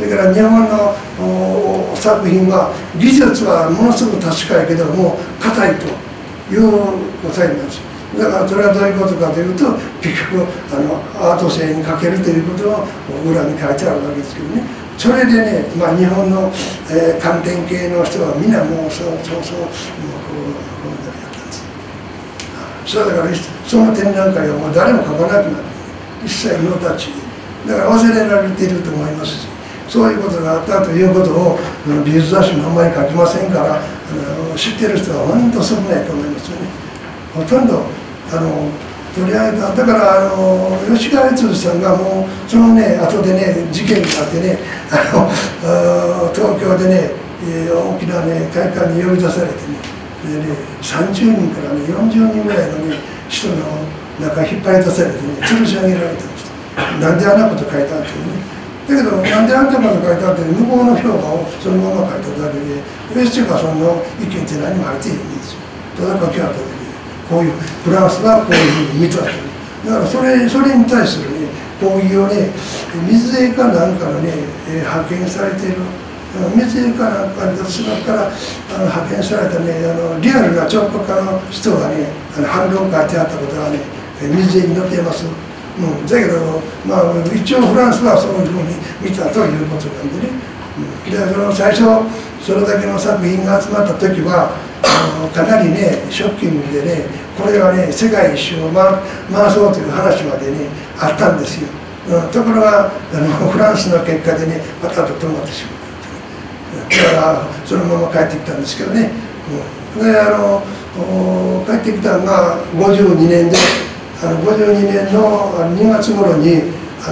それから日本の作品は技術はものすごく確かやけども硬いという答えなんですよ。だからそれはどういうことかというと結局アート性に欠けるということを裏に書いてあるわけですけどね。それでね、日本の、観点系の人はみんなもうそうこうやったんです。そうだからその展覧会はもう誰も書かなくなって一切ノータッチだから忘れられていると思いますし、そういうことがあったということを美術雑誌もあんまり書きませんから知ってる人は本当少ないと思いますよね。ほとんど取り上げた。だから吉川悦司さんがもうそのね後でね事件があってね東京でね大きなね会館に呼び出されてね30人からね40人ぐらいのね人の中引っ張り出されてね吊るし上げられたんです。なんであんなこと書いたっていうね。だけどなんであんなこと書いたって向こうの評価をそのまま書いただけで吉川さんの意見って何も入っていないんですよ。ただ書きあっただけでこういうフランスはこういうふうに見たと。だからそれに対するね抗議をね水江かなんかのね派遣されている水江かなんか雑学から派遣されたねリアルな彫刻家の人がね反論書いてあったことがね水江に載っています。だけど一応フランスはそういうふうに見たということなんでね。で最初それだけの作品が集まった時はかなりねショッキングでねこれはね世界一周を回そうという話までねあったんですよ。ところがフランスの結果でねパタッと止まってしまった。だからそのまま帰ってきたんですけどね。で帰ってきたのが52年で52年の2月頃に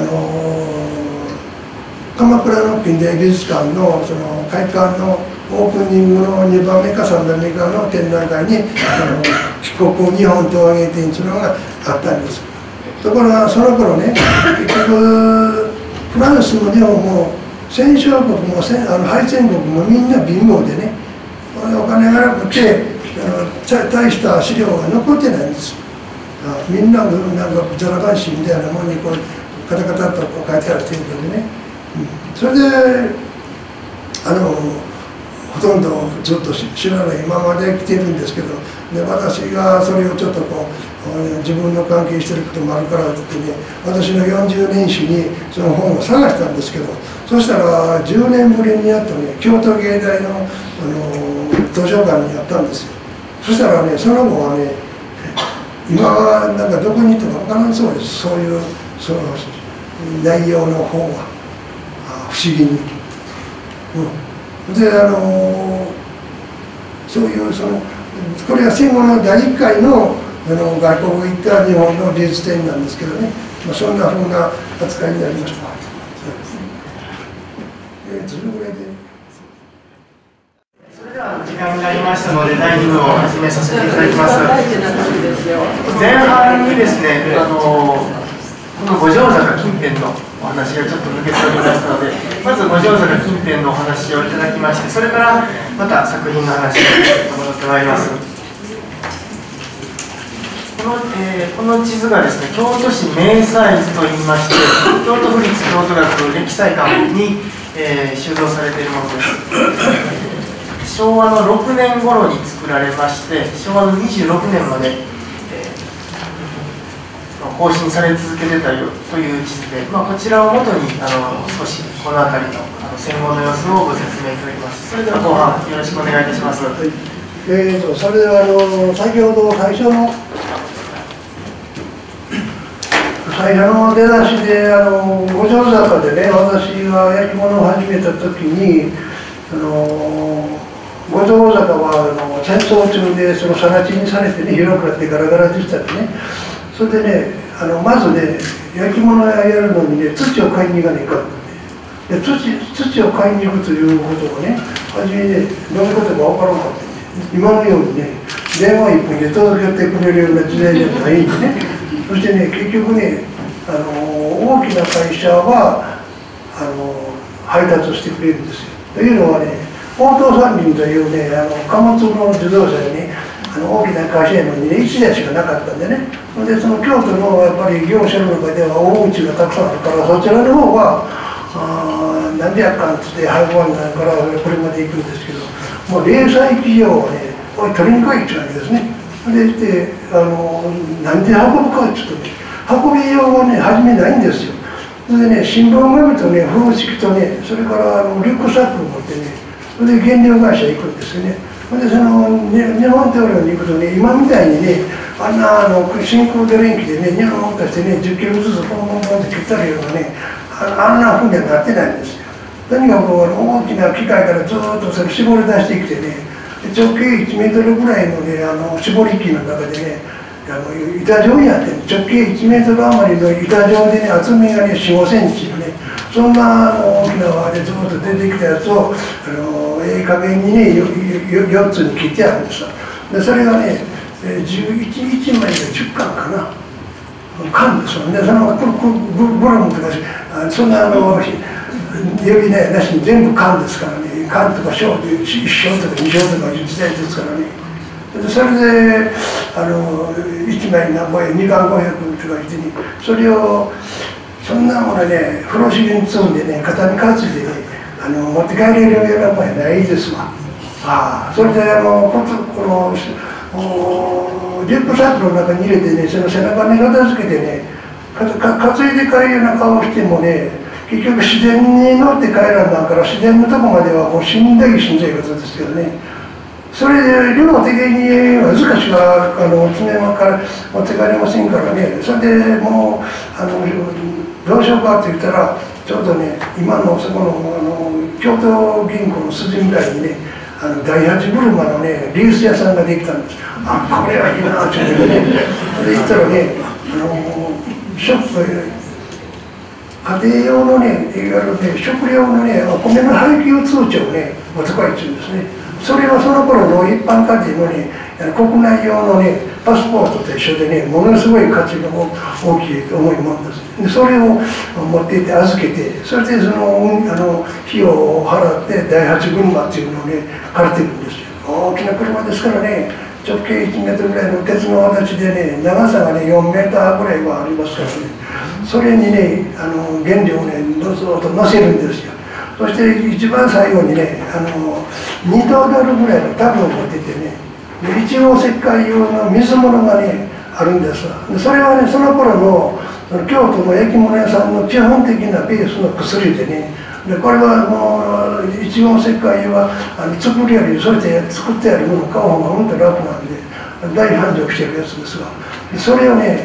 鎌倉の近代美術館のその開館のオープニングの2番目か3番目かの展覧会に帰国日本陶芸展というのがあったんです。ところがその頃ね結局フランスも日本も戦勝国も敗戦国もみんな貧乏でねお金がなくて大した資料が残ってないんです。みんななんかザラバンシみたいなものにこうカタカタとこう書いてある程度でね、それでほとんどずっと知らないままで来てるんですけど、で私がそれをちょっとこう自分の関係してることもあるからって言ってね私の40年史にその本を探したんですけど、そしたら10年ぶりにやっとね京都芸大の図書館にあったんですよ。そしたらねその後はね今はなんかどこに行ったか分からんそうです。そういうその内容の本は不思議に。でそういうこれは戦後の第1回の外国行った日本の美術展なんですけどね、そんなふうな扱いになりました。それぐらいで。 それでは時間になりましたので第2部を始めさせていただきます。前半にですねこの五条坂近辺のお話がちょっと抜けておりましたので、まず五条坂近辺のお話をいただきまして、それからまた作品の話を戻ってまいります。この地図がですね、京都市明細図といいまして、京都府立京都学歴彩館に、収蔵されているものです。昭和の6年頃に作られまして、昭和の26年まで更新され続けてたよという地図で、こちらをもとに少しこの辺りの戦後の様子をご説明いただきます。それでは後半よろしくお願いいたします。はい、 それでは先ほど最初の出だしで五条坂でね私が焼き物を始めた時に五条坂は戦争中で更地にされてね広くなってガラガラでしたでね。それでねまずね焼き物屋やるのにね土を買いに行かないかんので土を買いに行くということをね初めねどういうことか分からなかったんで、今のようにね電話一本で届けてくれるような時代じゃないんでね。そしてね結局ね大きな会社は配達をしてくれるんですよ。というのはね大東三輪というね貨物の自動車にね大きな会社やのにね1台しかなかったんでね。でその京都のやっぱり業者の中では大内がたくさんあるからそちらの方がなんでやっかんっつって配合になるからこれまで行くんですけど、もう零細企業をね、おい取りに来いって言うわけですね。でなんで運ぶかって言うとね、運びようがね初めないんですよ。それでね、新聞紙とね風呂敷とね、それからリュックサックを持ってね、それで原料会社行くんですよね。で日本テオリに行くとね、今みたいにね、あんな真空ドリンクでね、ニョロンとしてね、10キロずつポンポンポンって切ったりようなね、あんなふうにはなってないんですよ。とにかく大きな機械からずっとそれ絞り出してきてね、直径1メートルぐらいのね、絞り機の中でね、板状になって直径1メートル余りの板状でね、厚みがね4、5センチのね、そんな大きな輪でずっと出てきたやつを加減にね4つに切ってあるんですよ。でそれがね1枚で10缶かな、缶ですよね。そのグラムとかそんな指ねなしに全部缶ですからね、缶とか小で1升とか2升とかいう時代ですからね。それで1枚何個円2貫500とか言ってね、それをそんなものね風呂敷に積んでね肩に担いでね持って帰れるようなもんやないですわ。それでこのリュックサックの中に入れてね、その背中に片付けてね担いで帰るような顔をしてもね、結局自然に乗って帰らんだから、自然のとこまではもう死んだり死んじゃいことですけどね。それで量的に難しく爪間から持って帰れませんからね。それでもうどうしようかって言ったら、ちょうどね今のそこの京都銀行の筋みたいにね、第八車のねリース屋さんができたんです。これはいいなって言ってね、で行ったらねショップ家庭用のねいわゆるね食料のねお米の配給通帳をね持ってこいって言うんですね。それはその頃の一般家庭のね国内用のねパスポートと一緒でね、ものすごい価値が大きい重いもんです。でそれを持っていって預けて、それでその費用を払って第八車っていうのをね借りてるんですよ。大きな車ですからね、直径1メートルぐらいの鉄の形でね、長さがね4メーターぐらいはありますからね、それにね原料をねどうぞと乗せるんですよ。そして一番最後にね2ドルぐらいのタブを持っていてね、1号石灰用の水物がねあるんです。でそれはねその頃の京都の焼き物屋さんの基本的なベースの薬でね、でこれは1号石灰は作るよりそれで作ってあるものを買う方が本当に楽なんで大繁盛してるやつですが、それをね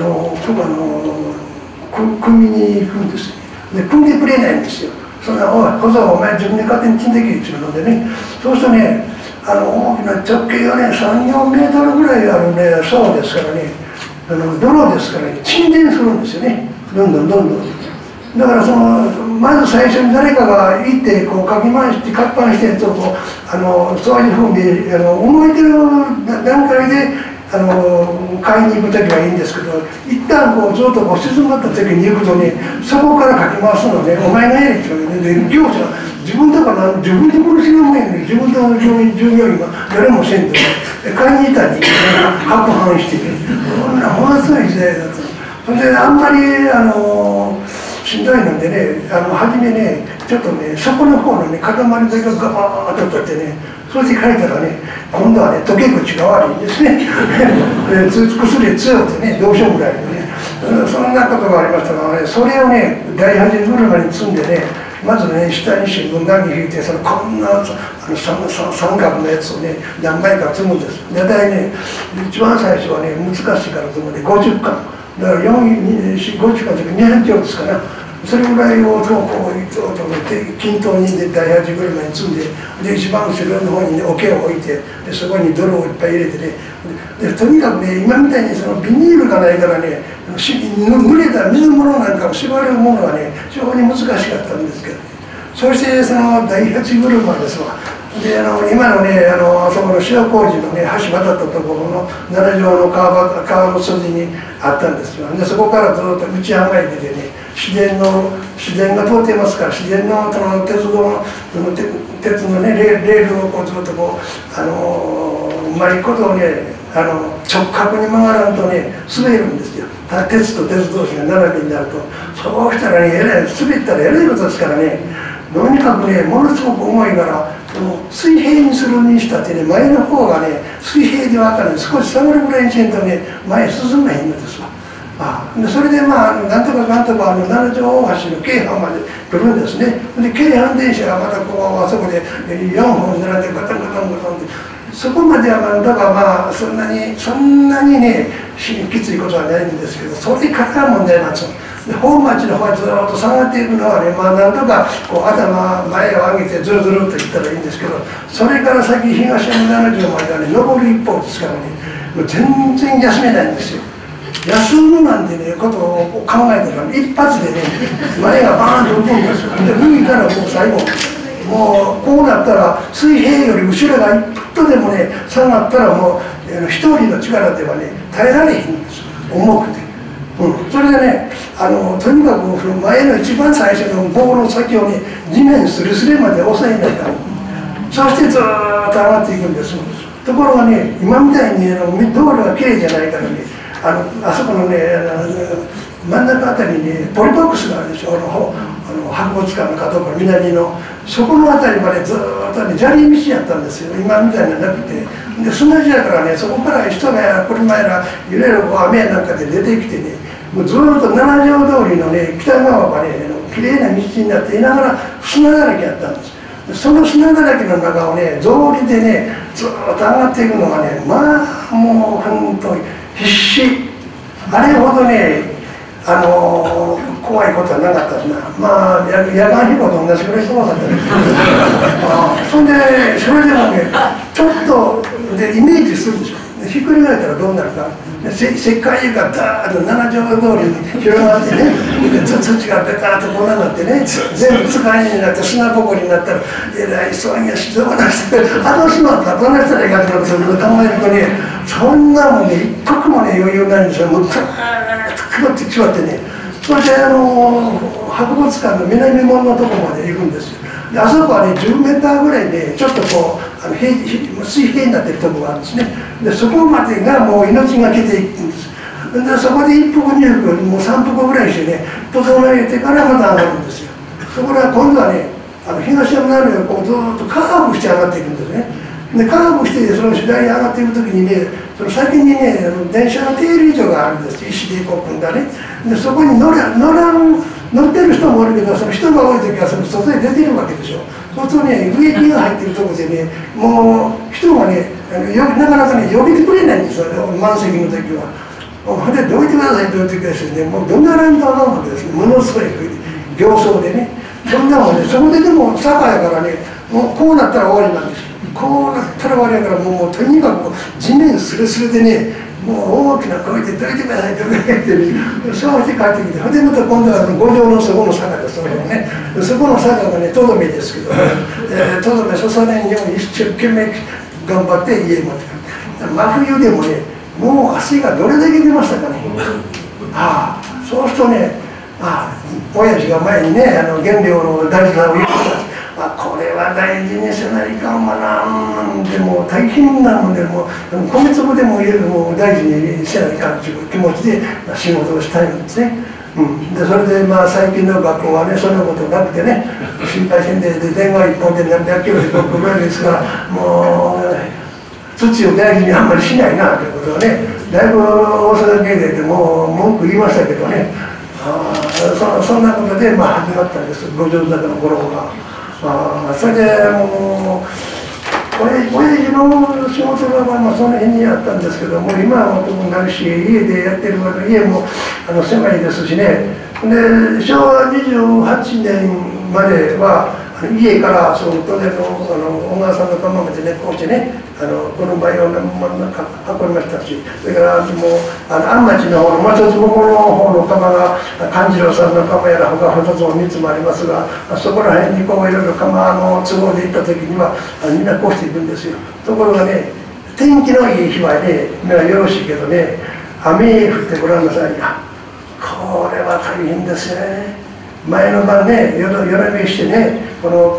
組みに行くんです。で組んでくれないんですよ。そんな「おい小僧お前自分で勝手に積んでき」っていうのでね、そうするとね大きな直径がね3、4メートルぐらいあるね層ですからね、泥ですからね沈殿するんですよね、どんどんどんどん。だからまず最初に誰かが行ってこうかき回してかっぱんしてとそういうふうに動いてる段階で買いに行く時はいいんですけど、一旦こうずっと静まった時に行くとね、そこからかき回すのね、お前がやれって言うのね、業者自分だから自分で殺しのもんやねん、自分と従業員が誰もせんとね、買いに行ったり攪拌してね、こんなものすごい時代だと。それであんまりしんどいのでね、初めねちょっとね底の方のね塊だけがガバーッと取ってね、そして書いたらね今度はね溶け口が悪いんですね薬強くてねどうしようもないのね、そんなことがありましたからね、それをね第八車に積んでね、まずね下に新聞紙引いてこんな三角のやつをね何枚か積むんです。大体ね一番最初はね難しいから積むんで50巻だから50巻というか200キロですから、それぐらいをこう均等に第八車に積んで、で一番後ろの方にね桶を置いて、でそこに泥をいっぱい入れてね、でとにかくね今みたいにビニールがないからね濡れた水物なんかを縛るものはね非常に難しかったんですけどね、そして第八車ですわ。で今のねそこの塩麹のね橋渡ったところの奈良城の川の筋にあったんですよ。でそこからずっと内浜へ出てね、自然が通っていますから、自然の鉄道の鉄のねレールをこうずっとこううまいことをね直角に曲がらんとね滑るんですよ。鉄と鉄同士が並びになると、そうしたらね滑ったらえらいことですからね。 とにかくね、ものすごく重いから、水平にするにしたってね、前の方がね、水平で分かるんで、少し下がるぐらいにせんとね、前へ進まへんのですわ。でそれでなんとかかんとか七条大橋の京阪まで来るんですね。で京阪電車がまたあそこで4本並んでガタンガタンガタンって、そこまではだからそんなにねきついことはないんですけど、それからが問題なんですよ。で本町の方へずっと下がっていくのはね、なんとか頭前を上げてずるずるといったらいいんですけど、それから先東山七条まではね上る一方ですからね、もう全然休めないんですよ。休むなんてねことを考えたら、一発でね前がバーンと浮くんですよ。で抜いたらもう最後もうこうなったら水平より後ろが一歩でもね下がったらもう一人の力ではね耐えられへんんですよ、重くて。それでねとにかく前の一番最初の棒の先をね地面スレスレまで押さえないから、そしてずーっと上がっていくんです。ところがね今みたいに道路がきれいじゃないからね、あそこのね真ん中あたりにポリボックスがあるでしょ、博物館の角から南のそこのあたりまでずーっとね砂利道やったんですよ、今みたいなのなくて。で砂地だからね、そこから人が車やらいろいろ雨なんかで出てきてね、もうずーっと七条通りのね北側がねきれいな道になっていながら砂だらけやったんです。その砂だらけの中をね草履でねずーっと上がっていくのがね、もう本当に必死。あれほどね怖いことはなかったですな。夜間飛行と同じぐらい怖かったです。それでもねちょっとでイメージするでしょ。ひっくり返ったらどうなるか。石灰油がダーッと七条通りに広がってね、土がベターッとこんなになってね、全部使いになって砂ぼこりになったらえらいそうにはしどうなして後始末はどうなったらいいかってことを考えるとね、そんなもんね一刻もね余裕ないんですよ。もうザーッと配ってきちまってね、それで博物館の南門のとこまで行くんですよ。であそこはね10メーターぐらいでちょっと水平になってるところがあるんですね。でそこまでがもう命がけで行くんです。でそこで1服2服もう3服ぐらいしてね整えてからまた上がるんですよ。ところが今度はね東山なるようずっとカーブして上がっていくんですね。でカーブしてその次第に上がっていく時にね、その先にね電車の停留所があるんです。石でこう組んだね。でそこに乗ってる人もおるけど、その人が多い時はその外へ出てるわけでしょ。そうするとね植木が入ってるところでね、もう人がねなかなかね呼びてくれないんですよ、満席の時は。ほんでどいてくださいどいてくださいね、もうどんなランドなわけですね。ものすごい形相でね、そんなもんね、そこででも坂やからね、もうこうなったら終わりなんです。こうなったら終わりやから、もうとにかく地面スレスレでね、もう大きな声で「どいてください」ってそうして帰ってきて、ほんでまた今度は五条のそこの坂です。そねそこの坂がねとどめですけど、とどめ刺さないように一生懸命頑張って家まで。真冬でもねもう汗がどれだけ出ましたかね。そうするとね親父が前にね原料の大事さを言ってた。これは大事にせないかんわな、でも大変なのでも米粒でも大事にせないかんという気持ちで仕事をしたいんですね。でそれで最近の学校はねそんなことなくてね、心配せんで電話一本で何百キロで僕ぐらいですから、もう土を大事にあんまりしないなということはね、だいぶ大阪芸大でも文句言いましたけどね、そんなことで始まったんです、五条坂の頃が。それでもう親父の仕事がその辺にあったんですけども、今は男になるし家でやってる家も狭いですしね。で昭和28年までは家からその利根の小川さんの釜までねこうしてねこの場合を運びましたし、それからもう安町の方の松坪の方の釜が勘次郎さんの釜やら他2つも3つもありますが、そこら辺にこういろいろ釜の都合で行った時にはみんなこうしていくんですよ。ところがね天気のいい日はねよろしいけどね、雨降ってごらんなさいな、これは大変ですね。前の晩ね夜寝してねこの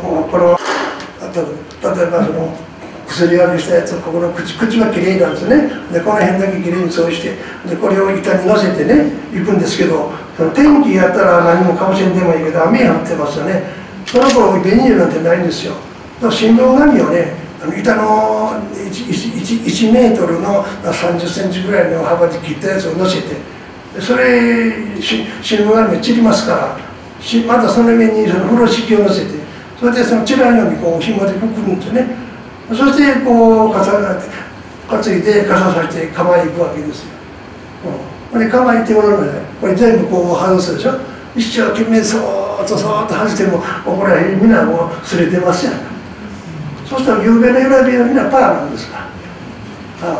例えばその薬割りしたやつ、ここの口はきれいなんですね。でこの辺だけきれいにそうしてでこれを板に乗せてね行くんですけど、その天気やったら何もかもしれんでもいいけど雨降ってますよね。 その頃ビニールなんてないんですよ。新聞紙をね、板の 1メートルの30センチぐらいの幅で切ったやつを乗せて、それ新聞紙散りますから、またその上にその風呂敷を乗せて、それでその散らないようにこう紐でくくるんですよね。そしてこう担いで傘さして構えに行くわけですよ。これ構えておらない。これ全部こう外すでしょ。一生懸命そーっと外しても、ここら辺みんなもうすれてますやん。そうしたら夕べの選びはみんなパーなんですから。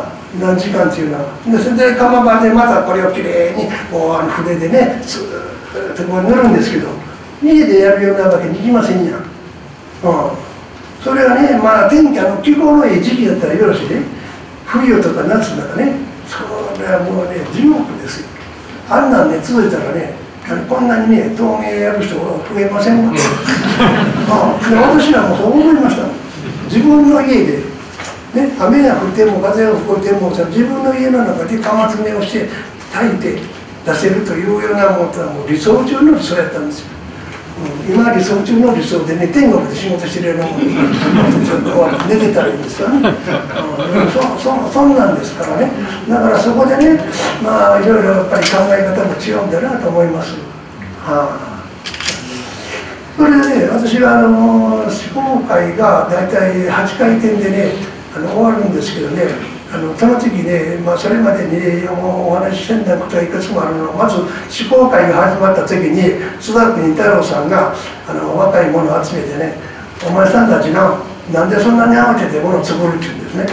何時間っていうのは。でそれで釜場でまたこれをきれいにこう筆でね、スーッとこう塗るんですけど、家でやるようなわけにいきませんやん。それはね、まあ気候のいい時期だったらよろしいね。冬とか夏とかね、それはもうね、地獄ですよ。あんなんね、続いたらね、こんなにね、陶芸やる人増えませんもん。私らもそう思いました。自分の家で、ね、雨が降っても風が吹いても、自分の家の中で釜詰めをして炊いて出せるというようなものはもう理想中の理想やったんですよ。今理想中の理想でね、天国で仕事してるようなもん、ちょっと寝てたらいいんですよね。そんなんですからね。だからそこでね、まあいろいろやっぱり考え方も違うんだなと思います。それでね、私は思考会が大体8回転でね、終わるんですけどね、その時ね、それまでにお話ししてんだことはいくつもあるのは、まず思考会が始まった時に須田国太郎さんが若い者を集めてね、お前さんたちなんでそんなに慌ててものを作るっていうんですね。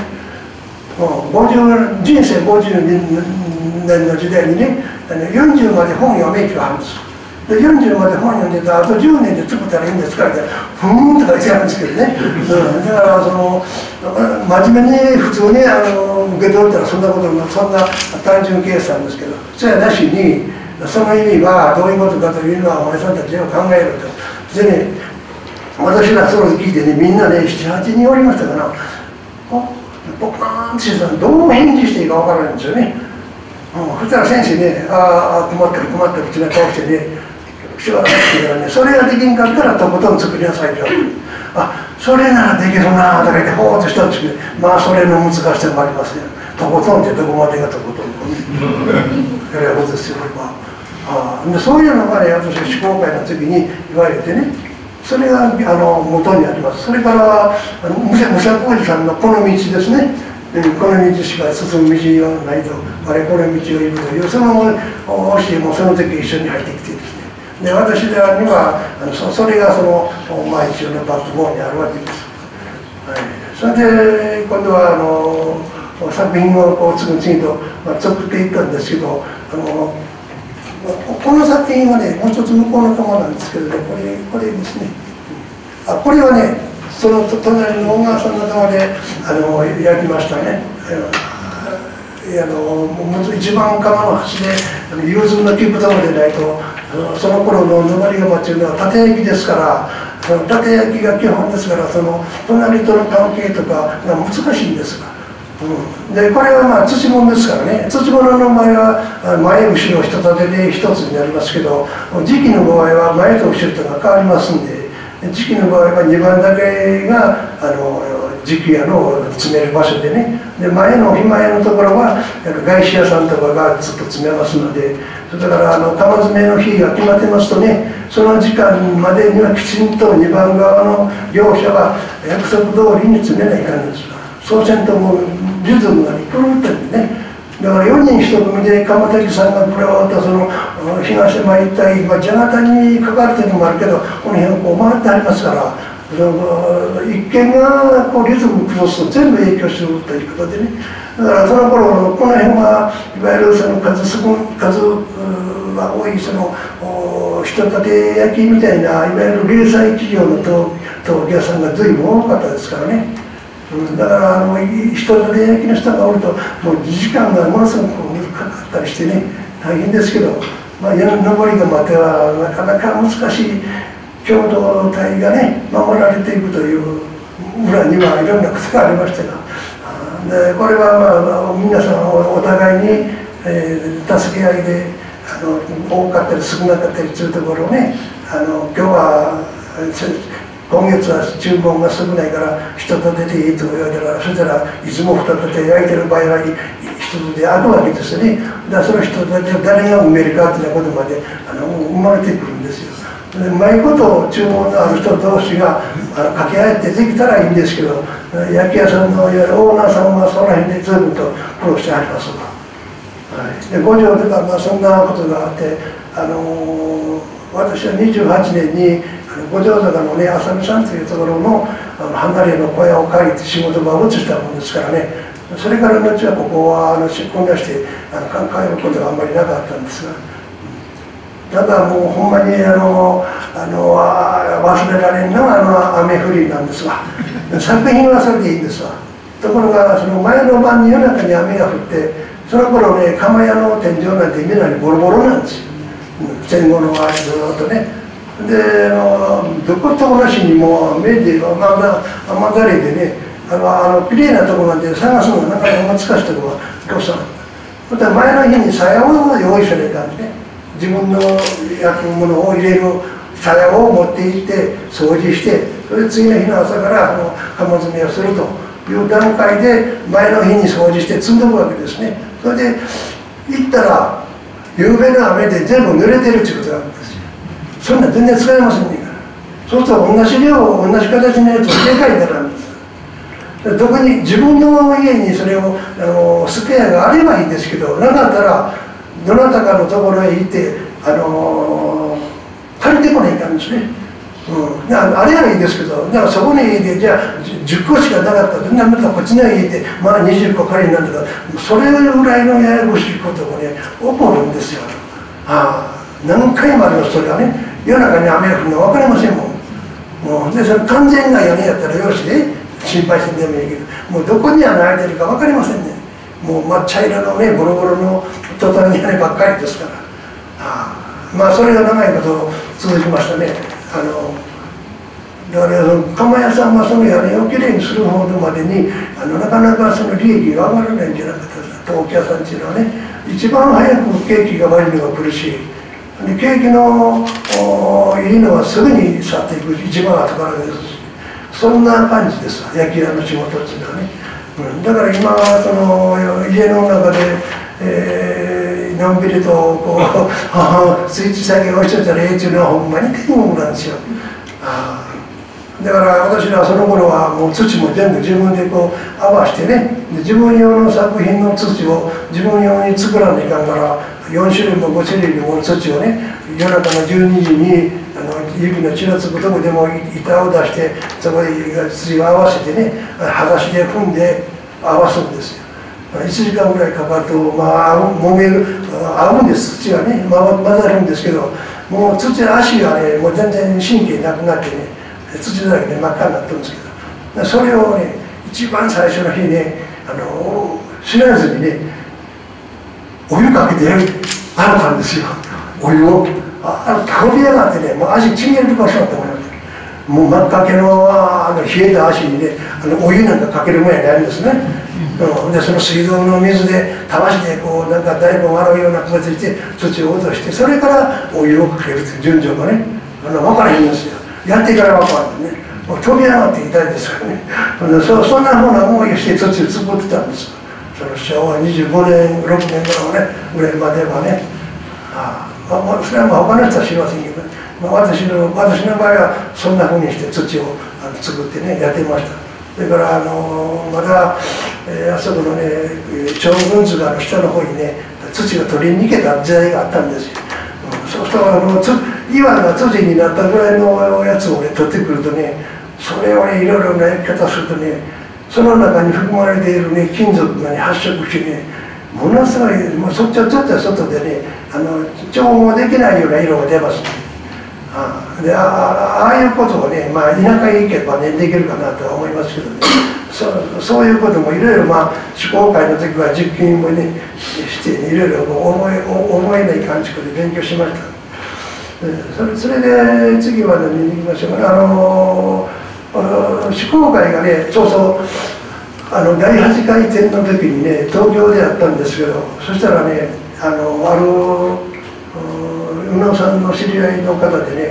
人生50年の時代にね、40まで本読めって言わはるんです。で40まで本読んでたあと10年で作ったらいいんですかってふーんとか言ってあるんですけどね、だから真面目に普通に受け取ったらそんな単純計算ですけど、それはなしにその意味はどういうことかというのはお前さんたちを考えると。でね、私らそれを聞いてね、みんなね 7、8人おりましたから、ポカーンってしてどう返事していいか分からないんですよね。そしたら先生ね、困ってるってな顔してね、しばらくしてからね、それができんかったらとことん作りなさいと。それならできるなとか言ってほーっとしたんですけど、まあそれの難しさもありますね。とことんってどこまでがとことんえらいことですよ、これは。でそういうのがね、私思考会の時に言われてね、それが元にあります。それからは武者小路さんのこの道ですね。この道しか進む道がないと、あれこの道を行くというその教えもその時一緒に入ってきてですね。で私らにはそれが一応のバックボーンにあるわけです。それで今度は作品を次々と作っていったんですけど、この作品はね、もう一つ向こうの釜なんですけどね、これですね。これはね、その隣の小川さんの釜で焼きましたね。一番釜の端で融通の利くところでないと、その頃の登り窯っていうのは縦焼きですから、その縦焼きが基本ですから、その隣との関係とかが難しいんですが、でこれは土物ですからね、土物の場合は前後ろ一立てで一つになりますけど、磁器の場合は前と後ろとが変わりますんで、磁器の場合は2番だけが磁器屋の詰める場所でね、で前の今屋のところは外資屋さんとかがずっと詰めますので、だから釜詰めの日が決まってますとね、その時間までにはきちんと2番側の業者が約束通りに詰めないかんですが、そうせんともうリズムが狂ってるんでね。だから4人1組で釜滝さんがこれをその東山一帯、蛇形にかかる時もあるけど、この辺をこう回ってありますから、一見がこうリズム崩すと全部影響するということでね。だからその頃この辺はいわゆるその数が多いその一立て焼きみたいないわゆる零細企業の陶器屋さんが随分多かったですからね。だから一立て焼きの人がおるともう時間がものすごくかかったりしてね、大変ですけど、登り窯ではなかなか難しい共同体がね守られていくという裏にはいろんなことがありましたが、でこれは皆さんお互いに、助け合いで多かったり少なかったりするところをね、今日は今月は注文が少ないから一つ出ていいと言われたら、そしたらいつも二つで焼いてる場合は一つであるわけですよね。だからその一つで誰が埋めるかっていうことまで生まれてくるんですよ。でうまいこと注文のある人同士が掛け合ってできたらいいんですけど、焼き屋さんのいわゆるオーナーさんはその辺で随分と苦労してはりますが、はい、で五条ではそんなことがあって、私は28年に五条坂のね浅見さんというところの離れの小屋を借りて仕事場を移したものですからね、それから後はここは出向出して帰ることがあんまりなかったんですが、ただもうほんまに忘れられんのは雨降りなんですわ。作品はそれでいいんですわ。ところがその前の晩に夜中に雨が降って、その頃ね釜屋の天井なんてみんなにボロボロなんですよ。戦後のずっとね。でどことこなしにも目で雨だれでね、きれいなところなんて探すのがなかなか難しいところがどうしたの。また前の日に鞘を用意されたんでね、自分の焼くものを入れる鞘を持って行って掃除して、それで次の日の朝から釜詰めをするという段階で前の日に掃除して積んでおくわけですね。それで行ったら夕べの雨で全部濡れてるっていうことなんですよ。そんな全然使えませんねんから。そうすると同じ量同じ形になるとでかいになるんです。特に自分の家にそれをスペアがあればいいんですけど、なかったらどなたかのところへ行って借りてこないかんですね。あれはいいですけど、だからそこの家でじゃあ10個しかなかったらまたこっちの家で20個借りになるとか、それぐらいのややこしいこともね起こるんですよ。何回もあります。それはね夜中に雨が降るの分かりませんもん。でそれ完全な屋根やったらよしで心配してんでもいいけど、もうどこに穴開いてるか分かりませんね。もう真っ茶色のねボロボロのトタン屋根ばっかりですから、それが長いこと続きましたね。だから釜屋さんはその屋根をきれいにするほどまでになかなかその利益が上がらないんじゃなかった陶器屋さんっていうのはね、一番早く景気が悪いのが来るし、で景気のいいのはすぐに去っていく一番後からですし、そんな感じです焼き屋の仕事っていうのはね。だから今その家の中で、のんびりとこうスイッチ下げ落ちてたらええっていうのはほんまに天国なんですよ。だから私らその頃はもう土も全部自分でこう合わしてね、で自分用の作品の土を自分用に作らないかんから、4種類も5種類も土をね夜中の12時に指の血のつくとこでも板を出してそこで土を合わせてね裸足で踏んで合わすんですよ。1時間ぐらいかかると揉める合うんです。土がね混ざるんですけど、もう土の足がねもう全然神経なくなってね土だらけで真っ赤になってるんですけど、それをね一番最初の日ね知らずにねお湯かけて洗ったんですよ。お湯を倒れやがってね、もう足ちぎれるかしらと思います。もう真っ赤けの冷えた足にねお湯なんかかける前にあるんですね。でその水道の水でたわしでこうなんか大根を洗うような形で土を落として、それからお湯をかけるという順序がね分からへんんですよ。やってから分かるんですね。もう飛び上がっていたいですからね。そんなふうな思いをして土を作ってたんです。その昭和25年6年からねぐらいまではね。それは他の人は知りませんけど、私の場合はそんなふうにして土を作ってねやってました。それからまだ、あそこのね長文図が下の方にね土が取りに行けた時代があったんですよ。そうすると岩が土になったぐらいのやつをね取ってくるとね、それをねいろいろなやり方するとね、その中に含まれているね金属がね発色してね、ものすごいもうそっちはちょっと外でね調合できないような色が出ますね。でああいうことをね田舎へ行けばねできるかなとは思いますけどね、そういうこともいろいろ試行会の時は実験もねしていろいろ思えない感じで勉強しました。それで次は何に行きましょうか。試行会がねそうそう第8回展の時にね東京であったんですけど、そしたらね宇野さんの知り合いの方でね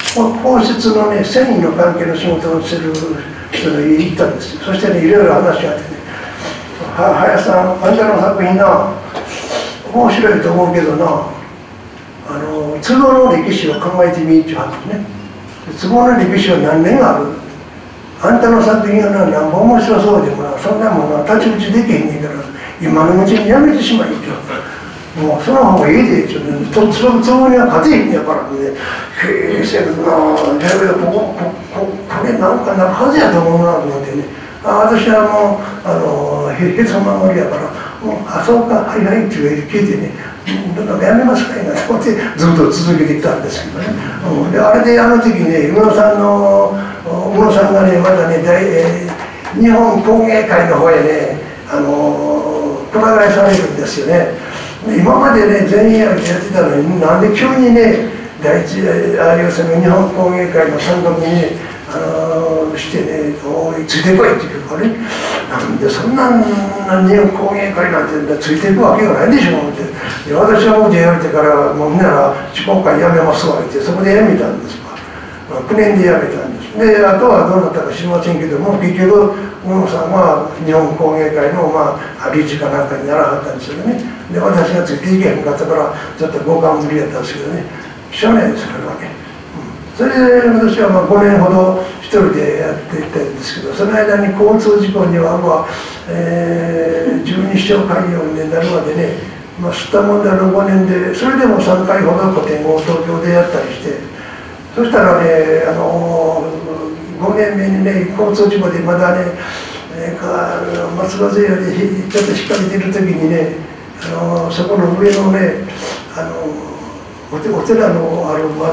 皇室のね、繊維の関係の仕事をする人がいたんですよ。そしてね、いろいろ話があってね、林さん、あんたの作品な、面白いと思うけどな、都合の歴史を考えてみっていう話ね。都合の歴史は何年ある。あんたの作品はな、なんぼ面白そうでもな、そんなものは太刀打ちできへんねんから、今のうちにやめてしまいって。もうその方がいいで、都合には勝てへんやからね、へえ、せやけどな、だけどこれなんかなるはずやと思うなと思ってね、私はもう、へそ守りやから、もう、そうか、はいはいって聞いてね、やめますかいなと思ってずっと続けてきたんですけどね。で、あれであの時ね、宇野さんがね、まだね、日本工芸会の方へね、くら替えされるんですよね。今までね、全員やってたのに、なんで急にね、要するに日本工芸会の参画にね、してね、ついてこいっていうかね、なんでそんな日本工芸会なんてついていくわけがないでしょって、私はもう JR ってから、もうみんなら、地方会辞めますわって、そこで辞めたんですわ。9年で辞めたんです。で、あとはどうなったか知りませんけども、結局、小野さんは日本工芸会の、理事かなんかにならはったんですよね。で、私がついていけへんかったから、ちょっと互換無理やったんですけどね、しょうがないですからね。それで私は5年ほど一人でやっていったんですけど、その間に交通事故には十二指腸潰瘍になるまでね、吸ったもんだの5年で、それでも3回ほど個展を東京でやったりして、そしたらね、5年目にね、交通事故でまだね、松葉勢よりちょっと引っ掛けてる時にね、そこの上のね、お寺の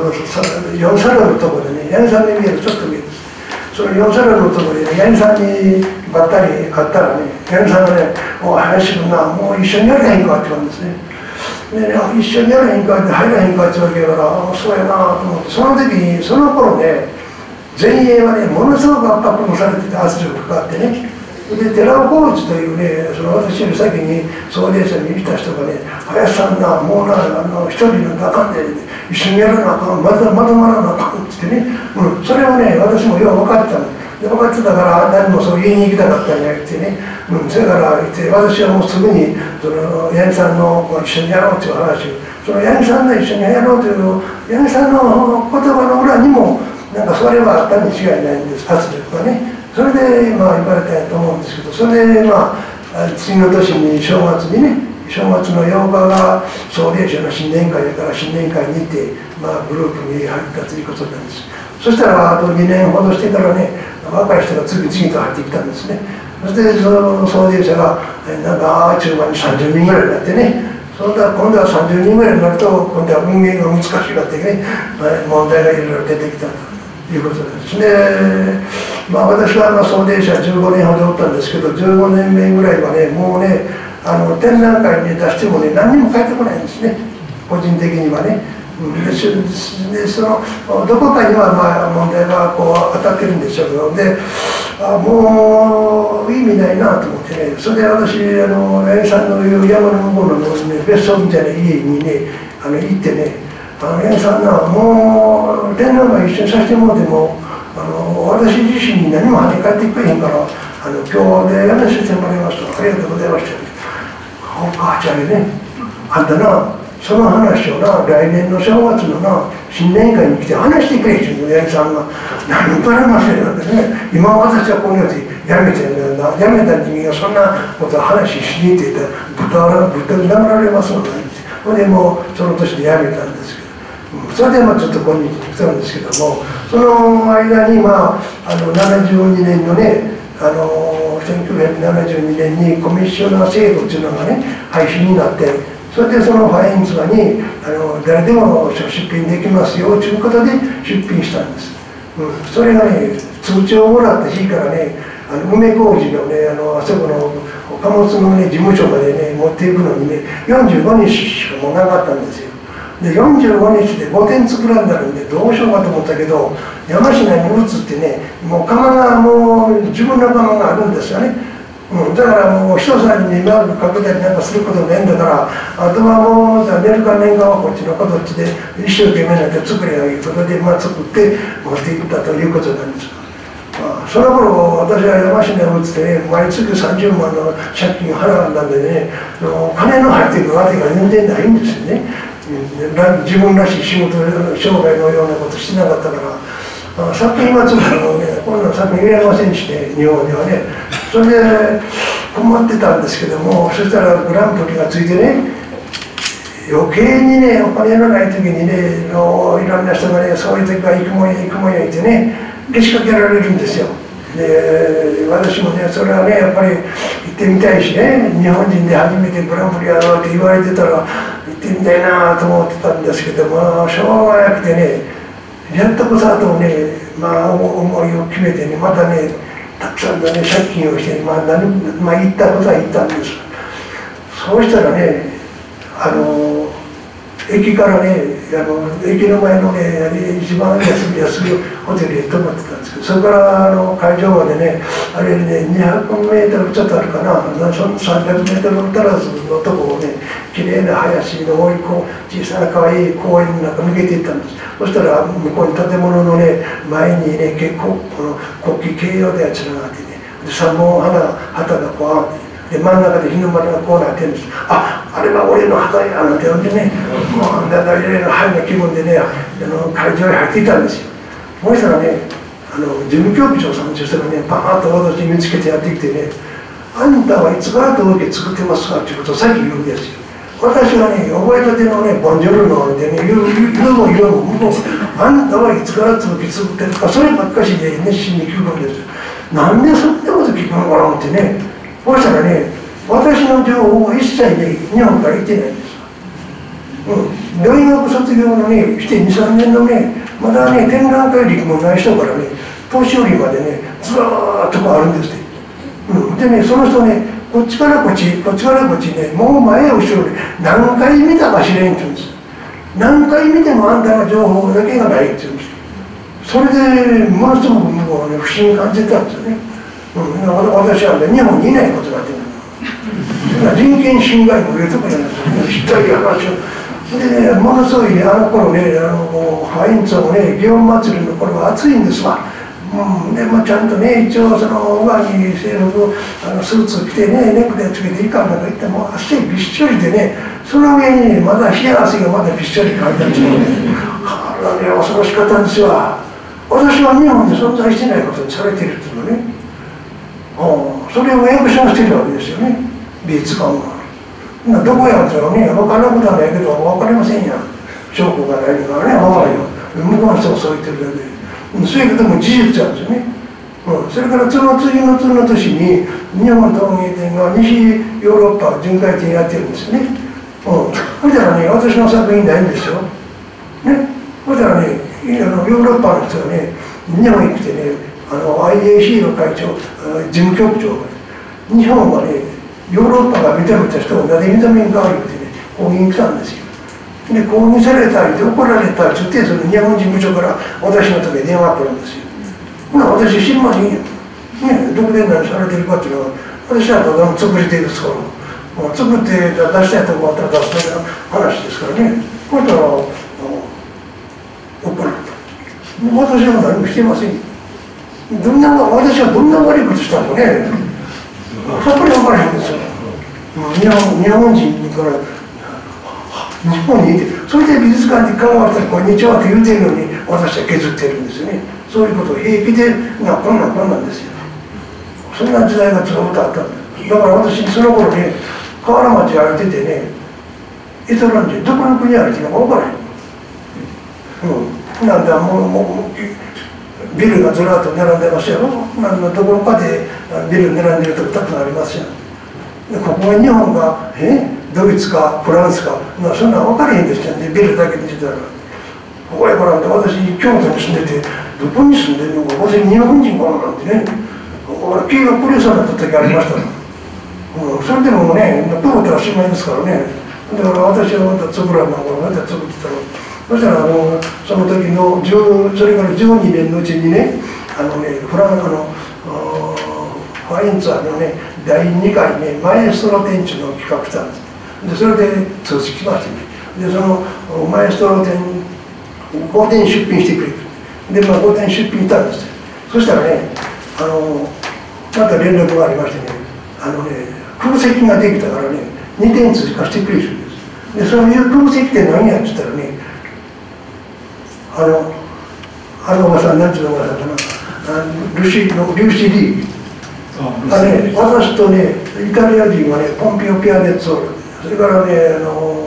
4サロのところでね、八重さんに見えるちょっと上です。その4サロのところでね、八重さんにばったり会ったらね、八重さんがね、おい、林君な、もう一緒にやれへんかって言うんですね。でね、一緒にやれへんかって入らへんかって言うわけやから、そうやなと思って、その時に、その頃ね、前衛はね、ものすごく圧迫もされてて圧力がかかってね、で、寺尾浩二というね、私より先に送迎車に来た人がね、林さんな、もうな、一人のあかんで、一緒にやらなあかん、まとまらなあかんってね、それをね、私もよう分かってたの。で、分かってたから、誰もそう言いに行きたかったんじゃなくてね、それから言って、私はもうすぐに、八重さんの一緒にやろうという話を、その八重さんの一緒にやろうという、八重さんの言葉の裏にも、なんかそれはあったに違いないんです、圧力がね。それで言われたんやと思うんですけど、それで次の年に正月にね、正月の8日が総霊社の新年会だから新年会に行って、グループに入ったということなんです。そしたらあと2年ほどしてからね、若い人が次々と入ってきたんですね。そしてその総霊社がなんか中盤に30人ぐらいになってね、今度は30人ぐらいになると今度は運営が難しくなってね、問題がいろいろ出てきたということですね。私は総霊社15年ほどおったんですけど、15年目ぐらいはね、もうね、展覧会に出してもね、何にも返ってこないんですね、個人的にはね。で、どこかには問題がこう当たってるんでしょうけど、で、もう意味ないなと思ってね、それで私、八重さんのいう山の向こうの、ね、別荘みたいな家にね、行ってね、八重さんな、もう展覧会一緒にさせてもらっても、私自身に何も跳ね返ってくれへんから、今日でやめさせてもらいますと、ありがとうございました。お母ちゃんにね、あんたな、その話をな、来年の正月のな、新年会に来て話してくれっていう八重さんが、何もばれませんなんてね、今私はこのようにやめてるんだよな、やめた人間がそんなこと話しに行ってたら、ぶった殴られますので、それでもうその年でやめたんですけど。それでちょっと今日来たんですけども、その間に72年のね、1972年にコミッショナー制度っていうのがね、廃止になって、それでそのファインツバに誰でも出品できますよということで出品したんです。それがね、通知をもらった日からね、梅小路のね、あそこの貨物のね、事務所までね、持っていくのにね、45日しかもうなかったんですよ。で、45日で5点作らんだるんでどうしようかと思ったけど、山科に移ってね、もう窯がもう自分の窯があるんですよね。 だからもう人さんに迷惑かけたりなんかすることないんだから、あとはもう寝るか年間はこっちのこっちで一生懸命になって作り上げることで、作って持っていったということなんです。その頃私は山科を打ってね、毎月30万の借金を払うんだんでね、金の入っているわけが全然ないんですよね。自分らしい仕事商売のようなことしてなかったから。作品はつまりね、こんな作品入れませんしね、日本ではね。それで困ってたんですけども、そしたらグランプリがついてね、余計にね、お金のない時にね、いろんな人がね、そういう時は行くもんや行くもんや言ってね、けしかけられるんですよ。で、私もね、それはね、やっぱり行ってみたいしね、日本人で初めてグランプリやろうって言われてたら、行ってみたいなと思ってたんですけども、しょうがなくてね、やっとこさとね、思いを決めてね、またね、たくさんのね、借金をして、行ったことは行ったんです。そうしたらね、駅からね、駅の前のね、一番安いホテルに泊まってたんですけど、それから会場までね、あれね、200メートルちょっとあるかな、300メートル足らずのとこをね、きれいな林の多い小さな可愛い公園の中抜けていったんです。そしたら向こうに建物のね、前にね、結構国旗掲揚でつながってね、3本旗がこうあって、で真ん中で日の丸がこうなってるんです。あれは俺の旗やなんて呼んでね、だんだん入れのハイな気分でね、会場に入っていたんですよ。そしたらね、事務局長さんという人がね、パーッと私に見つけてやってきてね、あんたはいつから陶器作ってますかっていうことをさっき言うんですよ。私はね、覚えたてのね、ボンジョルノでね、言うももう、あんたはいつから陶器作ってるか、そればっかしで熱心に聞くんです。なんでそんなこと聞くのかなってね、そうしたらね、私の情報は一切ね、日本から行ってないんです。大学卒業のね、して2、3年のね、まだね、展覧会歴もない人からね、年寄りまでね、ずーっとこうあるんですって。でね、その人ね、こっちからこっち、こっちからこっちね、もう前や後ろで何回見たか知れんって言うんです。何回見てもあんたの情報だけがないって言うんです。それでものすごくもうね、不審に感じてたんですよね。私はね、日本にいないことになってるんだ。人権侵害も言うとこじゃないですよね。知ったり話を。で、ものすごいね、あの頃ね、ハインツもね、祇園祭りの頃は暑いんですわ。でもちゃんとね、一応その上着制服スーツ着てね、ネクタイつけていかんなんか言っても汗びっしょりでね、その上にね、まだ冷や汗がまだびっしょりかいてあるんですよね。恐ろしかったんですわ。私は日本で存在してないことにされているっていうのね。それを訳しをしているわけですよね、美術館は。どこやったらね、分からんことはないけど、分かりませんやん。証拠がないからね、分かるよ。向こうの人がそう言ってるだけで。そういうことも事実なんですよね。それからその次の年に日本陶芸展が西ヨーロッパ巡回展やってるんですよね。そしたらね、私の作品ないんですよ。ね、そしたらね、ヨーロッパの人がね、日本に来てね、IAC の会長、事務局長が、日本はね、ヨーロッパが認めた人をなぜ認めんか言ってね、抗議に来たんですよ。で、抗議されたりで怒られたって言って、その日本事務所から私のとこに電話来るんですよ。私知りませんよ。ね、どこで何されてるかっていうのは、私はただの作り手ですから、作って出したいとこあったら出すだけの話ですからね。そしたら、怒られた。私は何もしてませんよ。私はどんな悪いことしたのね、さっぱり分からへんですよ。日本人から日本にいて、それで美術館に顔を合わせて「こんにちは」って言うてるのに、私は削ってるんですよね。そういうことを平気でこんなんですよ。そんな時代がずっとあったんです。だから私その頃ね、河原町歩いててね、エトランジどこの国歩いてるのか分からへん。なんだもうビルがずらっと並んでますよ。どこかでビル並んでるとこたくさんありますよ。でここは日本がドイツかフランスか、そんな分からへんでしたんで、ビルだけ見てたら。ここやからって私京都に住んでて、どこに住んでるのか、私日本人かなんてね、気が狂いそうになった時ありました。それでもね、プロってはしまいですからね。だから私はまた作らんながらまた作ってたら、そしたらその時のそれから12年のうちにね、ファインツァーのね、 第2回ねマエストロ展っていうのを企画したんです。でそれで通知来ましてね、でそのマエストロ展5点出品してくれる。でまあ5点出品したんですよ。そしたらねまた連絡がありましてね、空席ができたからね2点追加してくれるんです。でそういう空席って何やって言ったらね、おばさん、なんていうのおばさんかな、ルーシー・リー、私とね、イタリア人はね、ポンピオ・ピアネッツォール、それからね、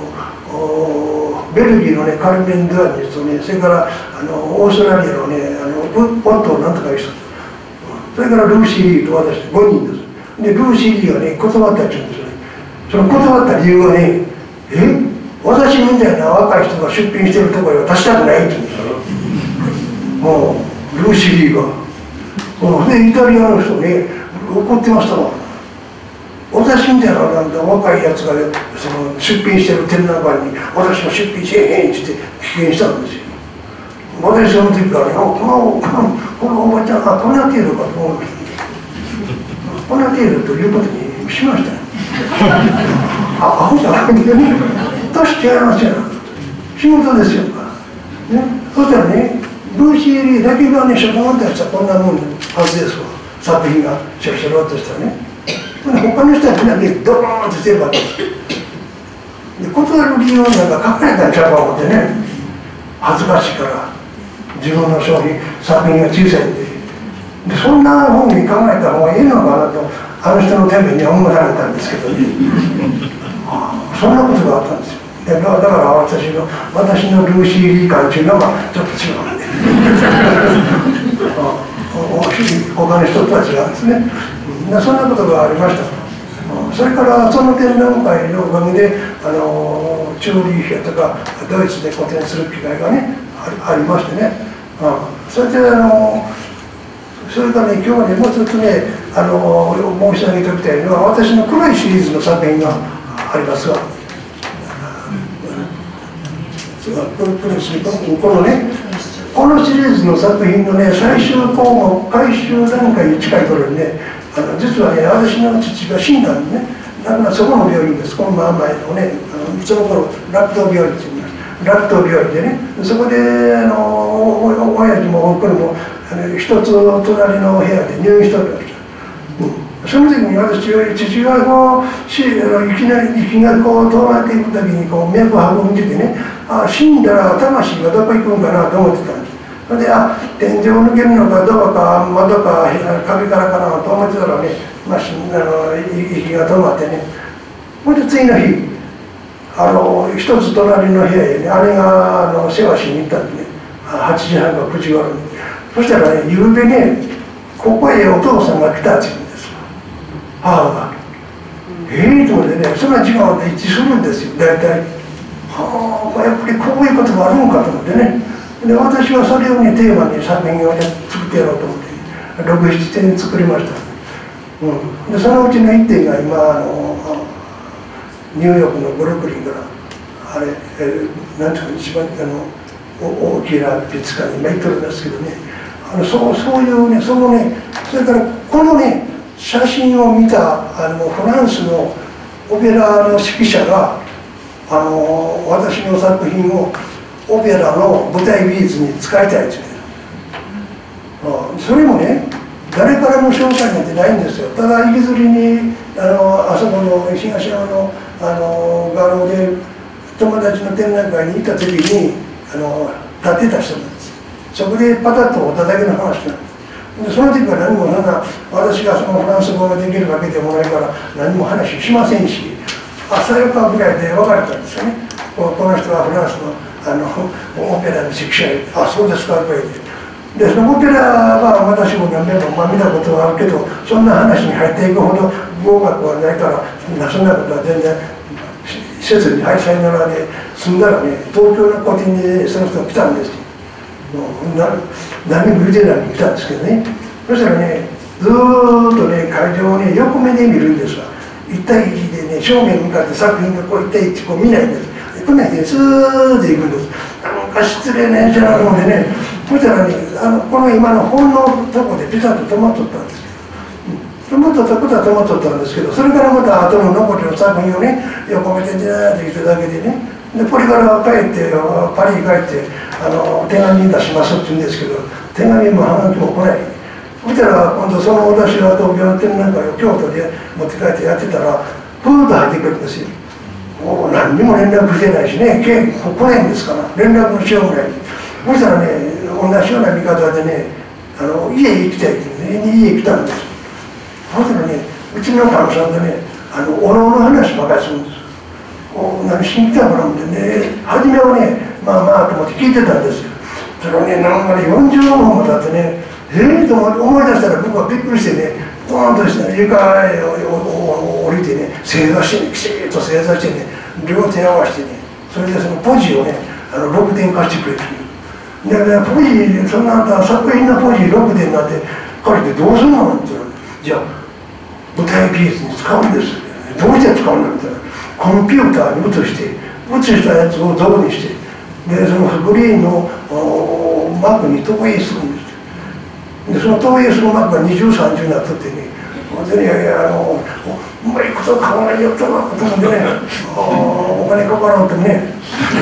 ベルギーのね、カルメン・ドゥアニスとね、それからオーストラリアのね、ポットなんとかいう人、それからルーシー・リーと私、5人です。で、ルーシー・リーがね、断ったって言うんですよね。その断った理由はね、私みたいな若い人が出品してるところへは出したくないって言うんですよ。もうルーシー・リーが。でイタリアの人ね怒ってましたわ。私みたいななんか若いやつがその出品してる展覧会に私も出品せえへんって言って棄権したんですよ。私その時からね、このおばちゃんこんな程度かと思う。こんな程度ということにしましたよ。アホじゃないんだよね。年違いますよ。仕事ですよ。ね、そしたらね、ルーシー・リーだけがね、初版ったやつはこんなもんはずですわ。作品がシャロッとしたね。他の人はみんなね、ドーンとしてるわけです。で、断る理由なんか書かれたんちゃうか思ってね、恥ずかしいから、自分の商品、作品が小さいんで。で、そんなふうに考えた方がいいのかなと、あの人のために思われたんですけどね。そんなことがあったんですよ。だから私のルーシー・リー感っていうのはちょっと違うんで他の人たちがですね、そんなことがありました。それからその展覧会のおかげでチューリッヒとかドイツで個展する機会がねありましてね、それでそれからね、今日はねもうちょっとね申し上げておきたいのは、私の黒いシリーズの作品がありますが、このシリーズの作品のね最終項目回収段階に近い頃にね、実はね私の父が死んだんでね、だからそこの病院です。この前のねその頃ラクト病院って言います。ラクト病院でね、そこで親父も僕も一つ隣の部屋で入院しておりました。その時に父がこういきなりこう遠回っていく時にこう脈拍を見ててね、死んだら魂がどこ行くんかなと思ってたんです。それで天井を抜けるのかドアか窓か壁からかなと思ってたらね、息が止まってね、それで次の日一つ隣の部屋へね、姉が世話しに行ったんでね、8時半か9時頃に。そしたらね、夕べね、ここへお父さんが来たって言うんです。母が。と思ってね、そんな時間まで一致するんですよ、大体。やっぱりこういうことがあるのかと思ってね。で、私はそれをね、テーマに作品をね、作ってやろうと思って、6、7点作りました。で、そのうちの1点が今、ニューヨークのブルックリンから、なんていうか、一番大きな美術館に今行ってるんですけどね、そういうね、それからこのね、写真を見たフランスのオペラの指揮者が私の作品をオペラの舞台美術に使いたいって言って、それもね誰からの紹介なんてないんですよ。ただ行きずりにあそこの東山の画廊で友達の展覧会に行った時に立ってた人なんです。そこでパタッとおただけの話なんです。でその時は何も私がそのフランス語ができるわけでもないから何も話しませんし、朝4日ぐらいで別れたんですよね。この人はフランスのオペラの指揮者で、そうですかと言って。でそのオペラは私も何べんも見たことがあるけど、そんな話に入っていくほど合格はないから、そんなことは全然せずに、はい、さよならで済んだらね、東京の個展にその人が来たんですよ。何も言うてないのに来たんですけどね。そしたらね、ずーっとね、会場をね、横目で見るんですわ。1対1でね、正面に向かって作品がこう1対1こう見ないんです。こんな人でスーッと行くんです。なんか失礼なやつなのでね、そしたらね、この今の本のとこでピタッと止まっとったんですけど、 止まっとったことは止まっとったんですけど、それからまた後の残りの作品をね横目でじゃーって言っただけでね、でこれから帰ってパリに帰って手紙出しますって言うんですけど、手紙もはがきも来ない。そしたら今度その私が東京の展覧会を京都で持って帰ってやってたらプーッと入ってくるんですよ。もう何にも連絡してないしね、来ないんですから連絡もしようもない。そしたらね同じような見方でね家行きたいって言ってね、家来たんです。そしたらね、うちのかみさんがね、おのの話ばかりするんです。何しに来たのかなってね、初めはね、まあまあと思って聞いてたんですよ。それをね、なんかね、40分も経ってね、と思い出したら僕はびっくりしてね、ドーンとしてね、床へ降りてね、正座してね、きちっと正座してね、両手合わせてね、それでそのポジをね、6点貸してくれっていう。で、ポジ、そんな作品のポジ6点なんて借りてどうするのって言うの。じゃあ、舞台美術に使うんです。どうして使うのみたいな。コンピューターに移したやつを像にして、で、そのグリーンのマークに投影するんです。で、その投影するマークが20、30になっとってね、本当にうまいこと考えよったなと思ってね、お金かからんとね、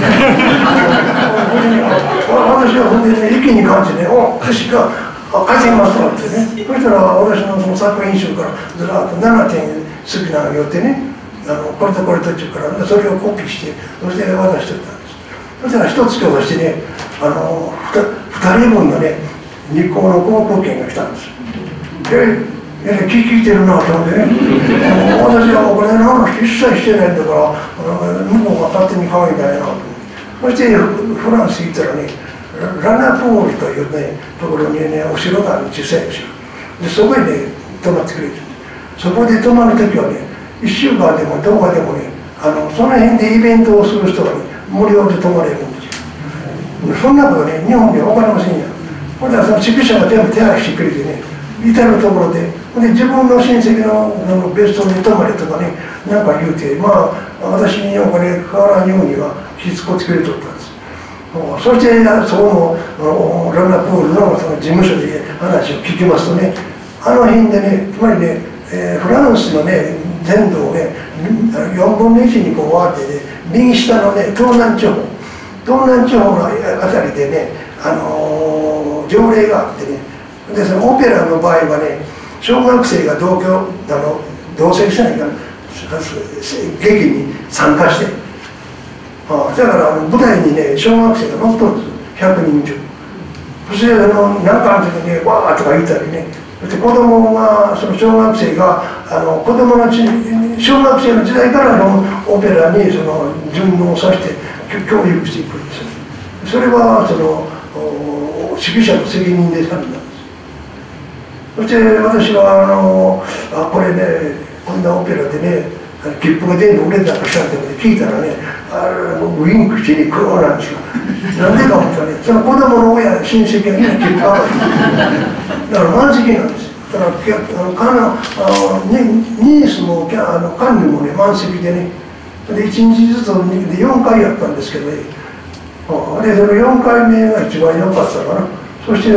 私はほんでね、一気に感じてね、私が稼ぎますわってね、そしたら私のその作品集からずらっと7点好きなのによってね、これとこれとっていうから、それをコピーして、そして渡してたんです。そしたら1月をしてね、2人分のね、日光の航空券が来たんです。聞いてるなと思ってね、私はお金の話一切してないんだから、向こうが勝手に買いたいなと思って。そしてフランス行ったらね、ラナポールというね、ところにね、お城がある小さいお城。で、そこにね、泊まってくれて、そこで泊まるときはね、1週間でも10日でもね、その辺でイベントをする人がね、無料で泊まれるんですよ。そんなことね、日本では分かりませんよ。ほんでその指揮者が全部手配してくれてね、至るところで、自分の親戚の別荘に泊まれとかね、なんか言うて、まあ、私にお金かからんようには気遣ってくれとったんです。そして、そこのランナプールのその事務所で話を聞きますとね、あの辺でね、つまりね、フランスのね、全土をね、4分の1にこう割ってね、右下のね、東南地方のあたりでね、条例があってね、でそのオペラの場合はね、小学生が同席しないから劇に参加して、だから舞台にね小学生が乗っとるんですよ、100人以上。そしてなんかの時にねわーとか言ったりね、そして子供がその小学生が小学生の時代からのオペラにその順応させて教育していくんですよ。それはその指揮者の責任でされたんです。そして私はこれね、こんなオペラでね、切符が全部売れたかしたんで聞いたらね、ウインクしに来るなんですよ。なんでか思ったらね、その子供の親、親戚がみんな切符がある。だから満席なんですよ。だからニースもカンヌもね、満席でね、で1日ずつで4回やったんですけどね、でその4回目が一番良かったかな。そして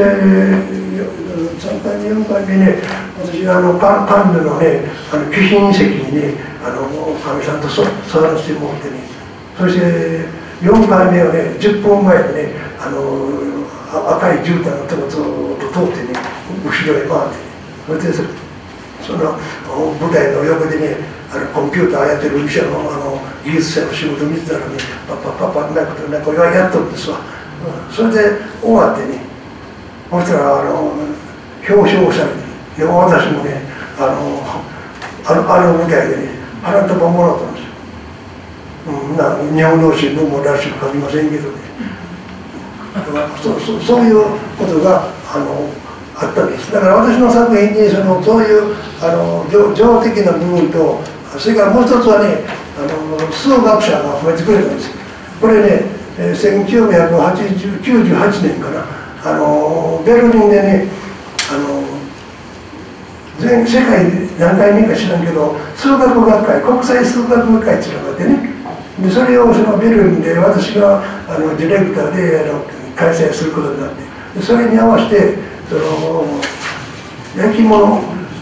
3回目4回目ね、私カンヌのね貴賓席にねかみさんと座らせてもらってね、そして4回目はね10分前でね赤い絨毯のとこずっと通ってね後ろへ回ってね、それでその舞台の横でねコンピューターやってる技術者の仕事見てたらねパッなんかやっとるんですわ。それで終わってね、そしたら表彰されて、私もね舞台でね花束もらったんですよ。日本の新聞もらしく書きませんけどね、そういうことがあったんです。だから私の作品にそういう情的な部分と、それからもう一つはね数学者が増えてくれたんですよ。これね1998年かな、ベルリンでね全世界何回目か知らんけど数学学会、国際数学学会っていうのがあってね、でそれをそのベルリンで私がディレクターで開催することになって、でそれに合わせて焼き物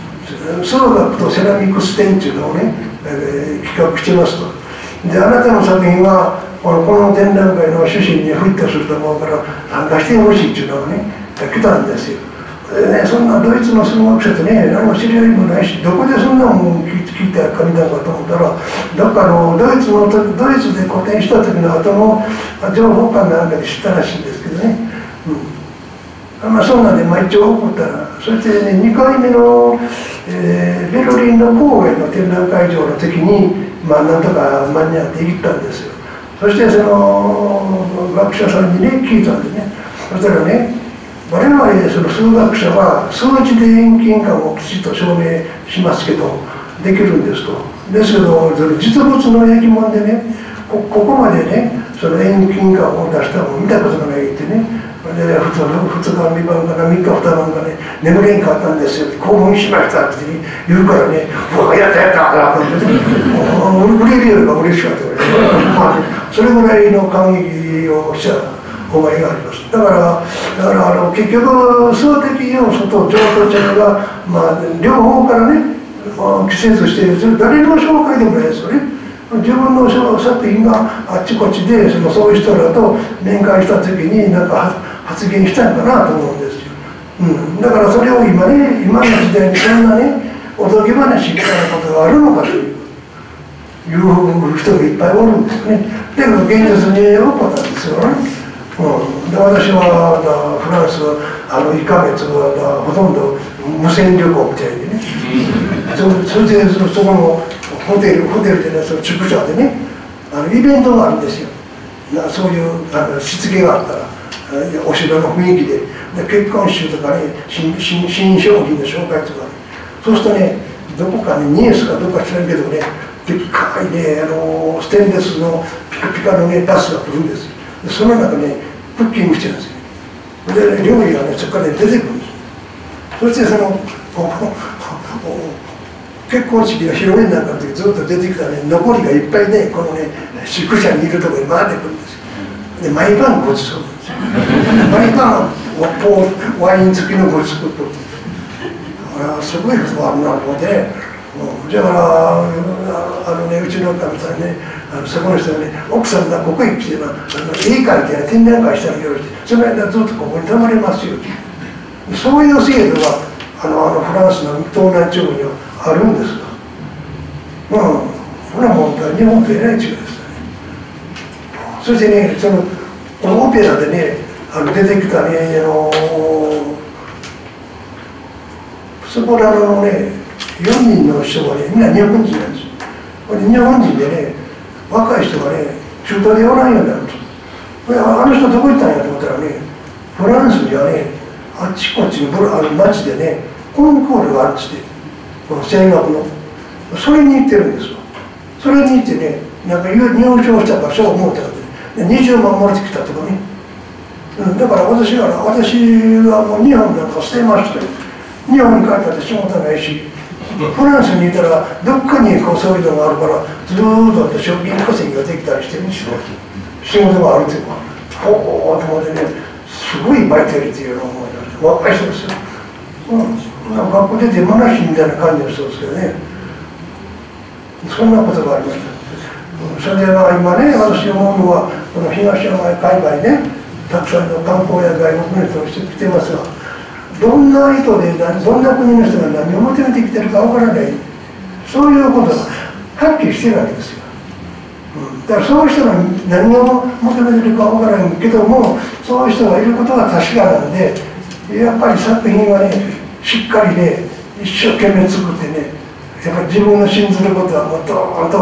数学とセラミックス展っていうのをね、企画してますと。で、あなたの作品はこの展覧会の趣旨にフィットすると思うから参加してほしいっていうのがね、来たんですよ。でね、そんなドイツの数学者とね、何も知り合いもないし、どこでそんなもん聞いたか見たかと思ったら、どっかドイツで個展した時の後の情報館なんかで知ったらしいんですけどね。まあそんなんで、一応送ったら、そしてね、2回目の、ベルリンの郊外の展覧会場の時に、なんとか間に合って行ったんですよ。そしてその学者さんにね、聞いたんでね、そしたらね、我々その数学者は数字で遠近感をきちっと証明しますけど、できるんですと。ですけど、その実物の焼き物でね、ここまでね、その遠近感を出したのを見たことがないってね、で2日3晩かな、3日2晩かね、眠れんかったんですよ、興奮しましたって言うからね、うわ、やったやったって売れるよりは嬉しかったからね、それぐらいの感激をした思いがあります。だから結局、数的要素と情と性が、両方からね、季節している、誰の紹介でもないですよね。自分の作品があっちこっちでそういう人らと面会した時になんか発言したんかなと思うんですよ。だからそれを今の時代にそんなねおとぎ話みたいなことがあるのかという人がいっぱいおるんですよね。だけど現実に起こったんですよね。で私はフランス1ヶ月はほとんど無線旅行みたいでね、それでそこのホテルでね、その宿舎でね、イベントがあるんですよ。そういうしつけがあったら、お城の雰囲気で、結婚式とかね、新商品の紹介とかね、そうするとね、どこかね、ニエスかどこか知らんけどね、でっかいね、ステンレスのピカピカのね、バスが来るんですよ。でその中ね、クッキングしてるんですよ。で、料理がね、そこから、ね、出てくるんです。そして結婚式の披露宴なんかの時ずっと出てきたね、残りがいっぱいね、このね、宿舎にいるところに回ってくるんですよ。で、毎晩ごちそうなんですよ。毎晩ワイン付きのごちそうと。すごいことがあるなと思ってね。だからうちのかみさんね、そこの人がね、奥さんがここへ来て絵描いて展覧会したらよろしい。その間ずっとここに泊まれますよ。そういう制度がフランスの東南地方にはあるんですが、これはもう日本とえらい違いですよね。そしてね、このオペラでね、出てきたね、スポラノのね、4人の人がね、みんな日本人なんですよ。これ日本人でね、若い人がね、中東でおらんようになるんです。あの人どこ行ったんやと思ったらね、フランスにはね、あっちこっちに街でね、コンクールがあるんですって、この声楽の。それに行ってるんですよ。それに行ってね、なんか入賞したから賞を持ってたってね、20万もらってきたとかね。だから私はもう日本なんか捨てましたよ。日本に帰ったって仕事ないし、フランスにいたらどっかにそういうのがあるから、ずーっと賞金稼ぎができたりしてるんですよ。仕事があるっていうか、ほーっと思ってね、すごいバイタリティーを思い出して、若い人ですよ。学校出てマナシみたいな感じの人ですけどね、そんなことがありました。それで今ね、私思うのは、この東山海外ね、たくさんの観光や外国の人が来てますが、どんな意図でどんな国の人が何を求めてきてるかわからない、そういうことがはっきりしてるわけですよ。だからそういう人が何を求めてるかわからないけども、そういう人がいることが確かなんで、やっぱり作品はね、しっかりね、一生懸命作ってね、やっぱり自分の信ずることはもっと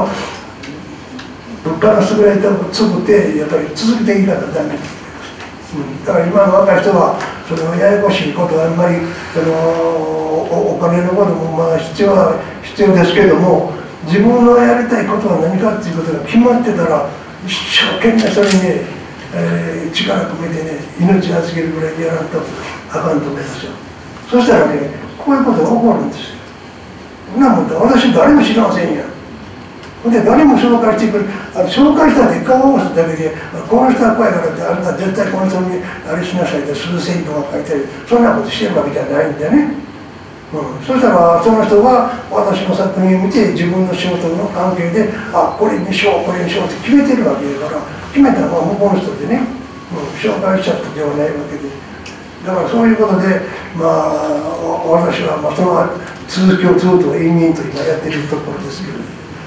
物価の優れたことを作って、やっぱり続けていかなきゃダメです。だから今の若い人はややこしいことはあんまりお金のことも必要ですけども、自分のやりたいことは何かっていうことが決まってたら一生懸命それにね、力込めてね、命預けるぐらいやらんとあかんと思いますよ。そしたらね、こういうことが起こるんですよ。私誰も知りませんやん。で誰も紹介してくる、紹介したって顔を合わせただけで、この人は怖いからって、あなた絶対この人にあれしなさいって数千とか書いてる、そんなことしてるわけじゃないんでね。 そしたらその人が私の作品を見て自分の仕事の関係でこれにしようこれにしようって決めてるわけだから、決めたのは向こうの人でね、紹介した人ではないわけで、だからそういうことで私はその続きをずっと延々と今やってるところですけど、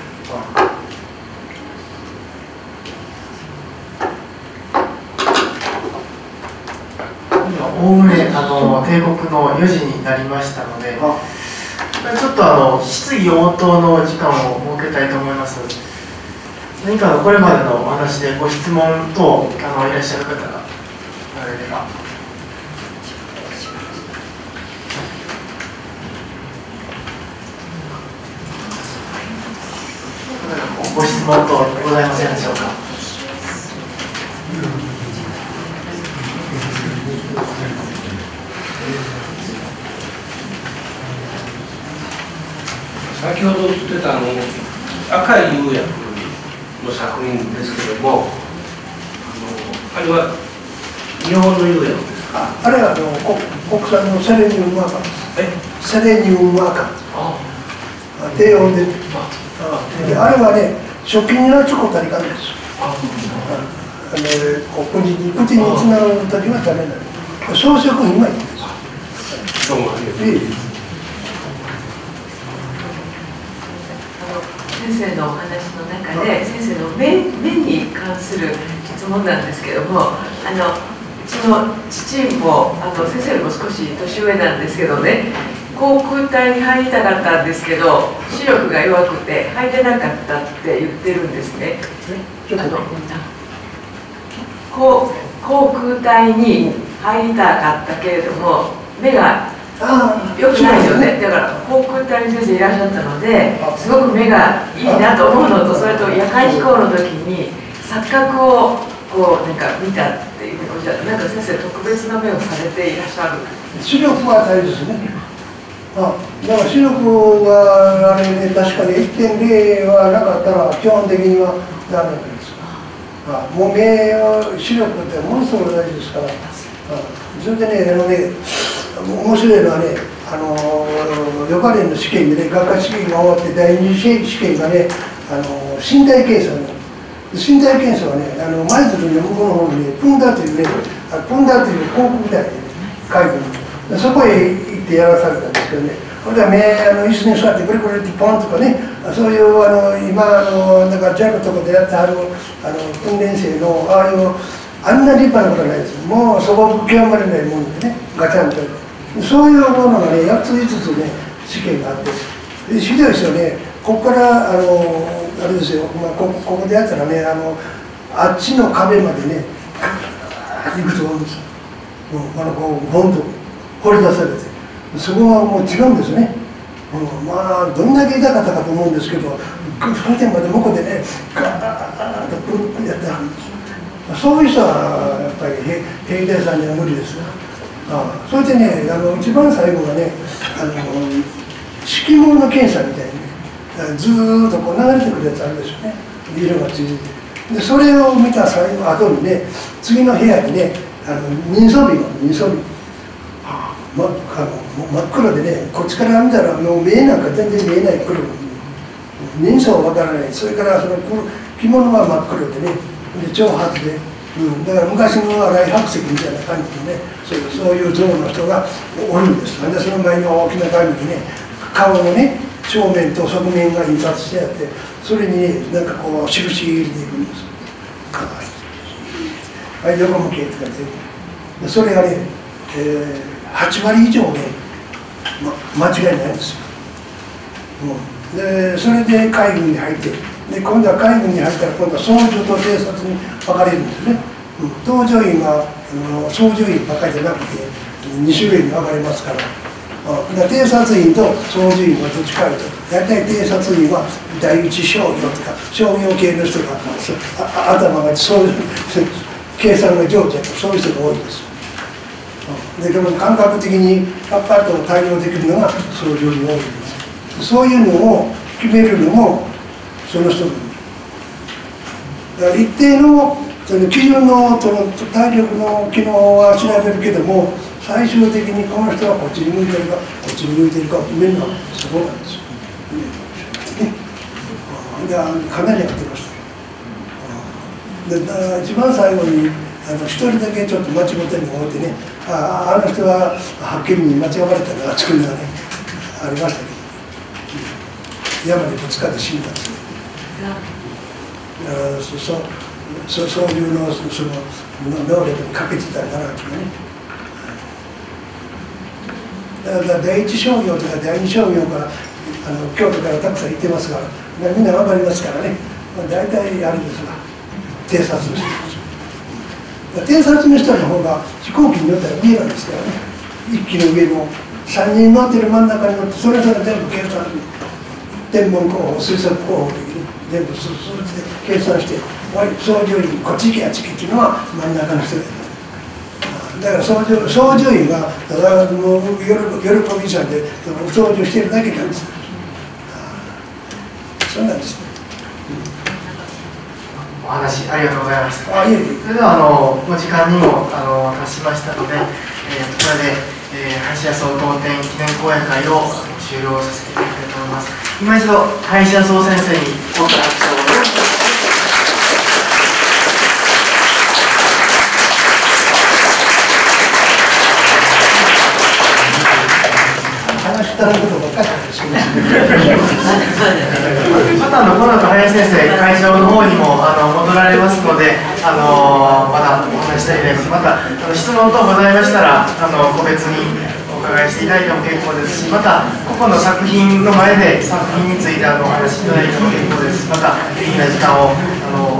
おおむね定刻の4時になりましたので、ちょっと質疑応答の時間を設けたいと思います。何かこれまでのお話でご質問等いらっしゃる方がおられれば。ご質問等ございませんでしょうか。 先ほど言ってた赤い釉薬の作品ですけども、あれは日本の釉薬ですか？ あれは国産のセレニウム赤です。セレニウム赤。低温で。あれはね、食器になっちゃうことはいかんです。口につながるときはダメなの。装飾品はいいんです。 どうもありがとう。 先生のお話の中で、先生の目に関する質問なんですけども、うちの父も先生よりも少し年上なんですけどね、航空隊に入りたかったんですけど視力が弱くて入れなかったって言ってるんですね。航空隊に入りたかったけれども目がよくないよね。だから航空隊の先生いらっしゃったので、すごく目がいいなと思うのと、それと夜間飛行の時に錯覚をなんか見たっていうことじゃ、なんか先生特別な目をされていらっしゃる。 視力は大事ですね。だから視力があれね、確かに 1.0 はなかったら基本的にはダメなんです。もう視力ってものすごく大事ですから。それでね、面白いのはね、予科練の試験でね、学科試験が終わって第二次試験がね、身体検査ね。身体検査はね、舞鶴の向こうの方にね、プンダというね、プンダという航空隊で海軍に、そこへ行ってやらされたんですけどね、これは椅子に座ってくれくれってポンとかね、そういう今なんか JAL とかでやってはる訓練生のあんな立派なことはないです。もうそこ極まれないもんでね、ガチャンと。そういうものがね、8つ5つね、試験があって、ひどいですよね。ここからあれですよ、ここでやったらね、あっちの壁までね、いくつもあるんですよ。ボンと掘り出されて、そこはもう違うんですね。どんだけ痛かったかと思うんですけど、その点まで向こうでね、ガーッとプルプルやってはるんですよ。そういう人はやっぱり兵隊さんには無理ですよ。それでね、一番最後がね、色毛の検査みたいにね、ずーっとこう流れてくるやつあるでしょうね。色がついてて。で、それを見た最後後にね、次の部屋にね、人相日真っ黒でね、こっちから見たらもう目なんか全然見えない黒。人相はわからない。それからその着物は真っ黒でね、で長髪で、だから昔の荒井白石みたいな感じでね、そういう像の人がおるんです。でその前に大きな紙にね、顔のね、正面と側面が印刷してあって、それにね、なんかこう印入れていくんです。かわいい。はい、横向けって書いてでそれがね、8割以上ね、間違いないんですよ。でそれで海軍に入って、で今度は海軍に入ったら今度は操縦と偵察に分かれるんですね。搭乗員は操縦員ばかりじゃなくて2種類に分かれますから。偵察員と操縦員はどっちかというと、大体偵察員は第一商業とか商業系の人が頭がそういう計算が上手やと、そういう人が多いんです。でも感覚的にパッパッと対応できるのが操縦員が多いんです。そういうのを決めるのもその人なんです。だから一定のその基準の体力の機能は調べるけども、 最終的にこの人はこっちに向いてるかこっちに向いてるかを決めるのはそこなんですよ。でかなりやってました。で一番最後に一人だけちょっと間違ってるのがおいてね、あの人ははっきり間違われたなというのはねありましたけど、山にぶつかって死んだんですね。だからそういうのその能力に欠けてたんだなというね。だから第一商業とか第二商業から京都からたくさん行ってますから、みんな分かりますからね、大体あれですが偵察の人です。偵察の人の方が飛行機に乗ったら見えないですからね、一機の上の3人乗ってる真ん中に乗ってそれぞれ全部計算する、天文候補推測候補的に全部数字で計算して「おい操縦員こっち行けあっち行け」っていうのは真ん中の人です。だから操縦員がただもう喜びさんで操縦してるだけなんです。そうなんです。 お話ありがとうございました。 いえいえ。 それではお時間にも達しましたので、こちらで、林家総統展記念講演会を終了させていただきたいと思います。今一度林家総先生に大きな拍手をお願いします。 話したことばっかりですね。 またこの後林先生会場の方にも戻られますので、まだお話したいです。また質問等ございましたら個別にお伺いしていただいても結構ですし、また個々の作品の前で作品についてお話しいただいても結構です。また有意義な時間を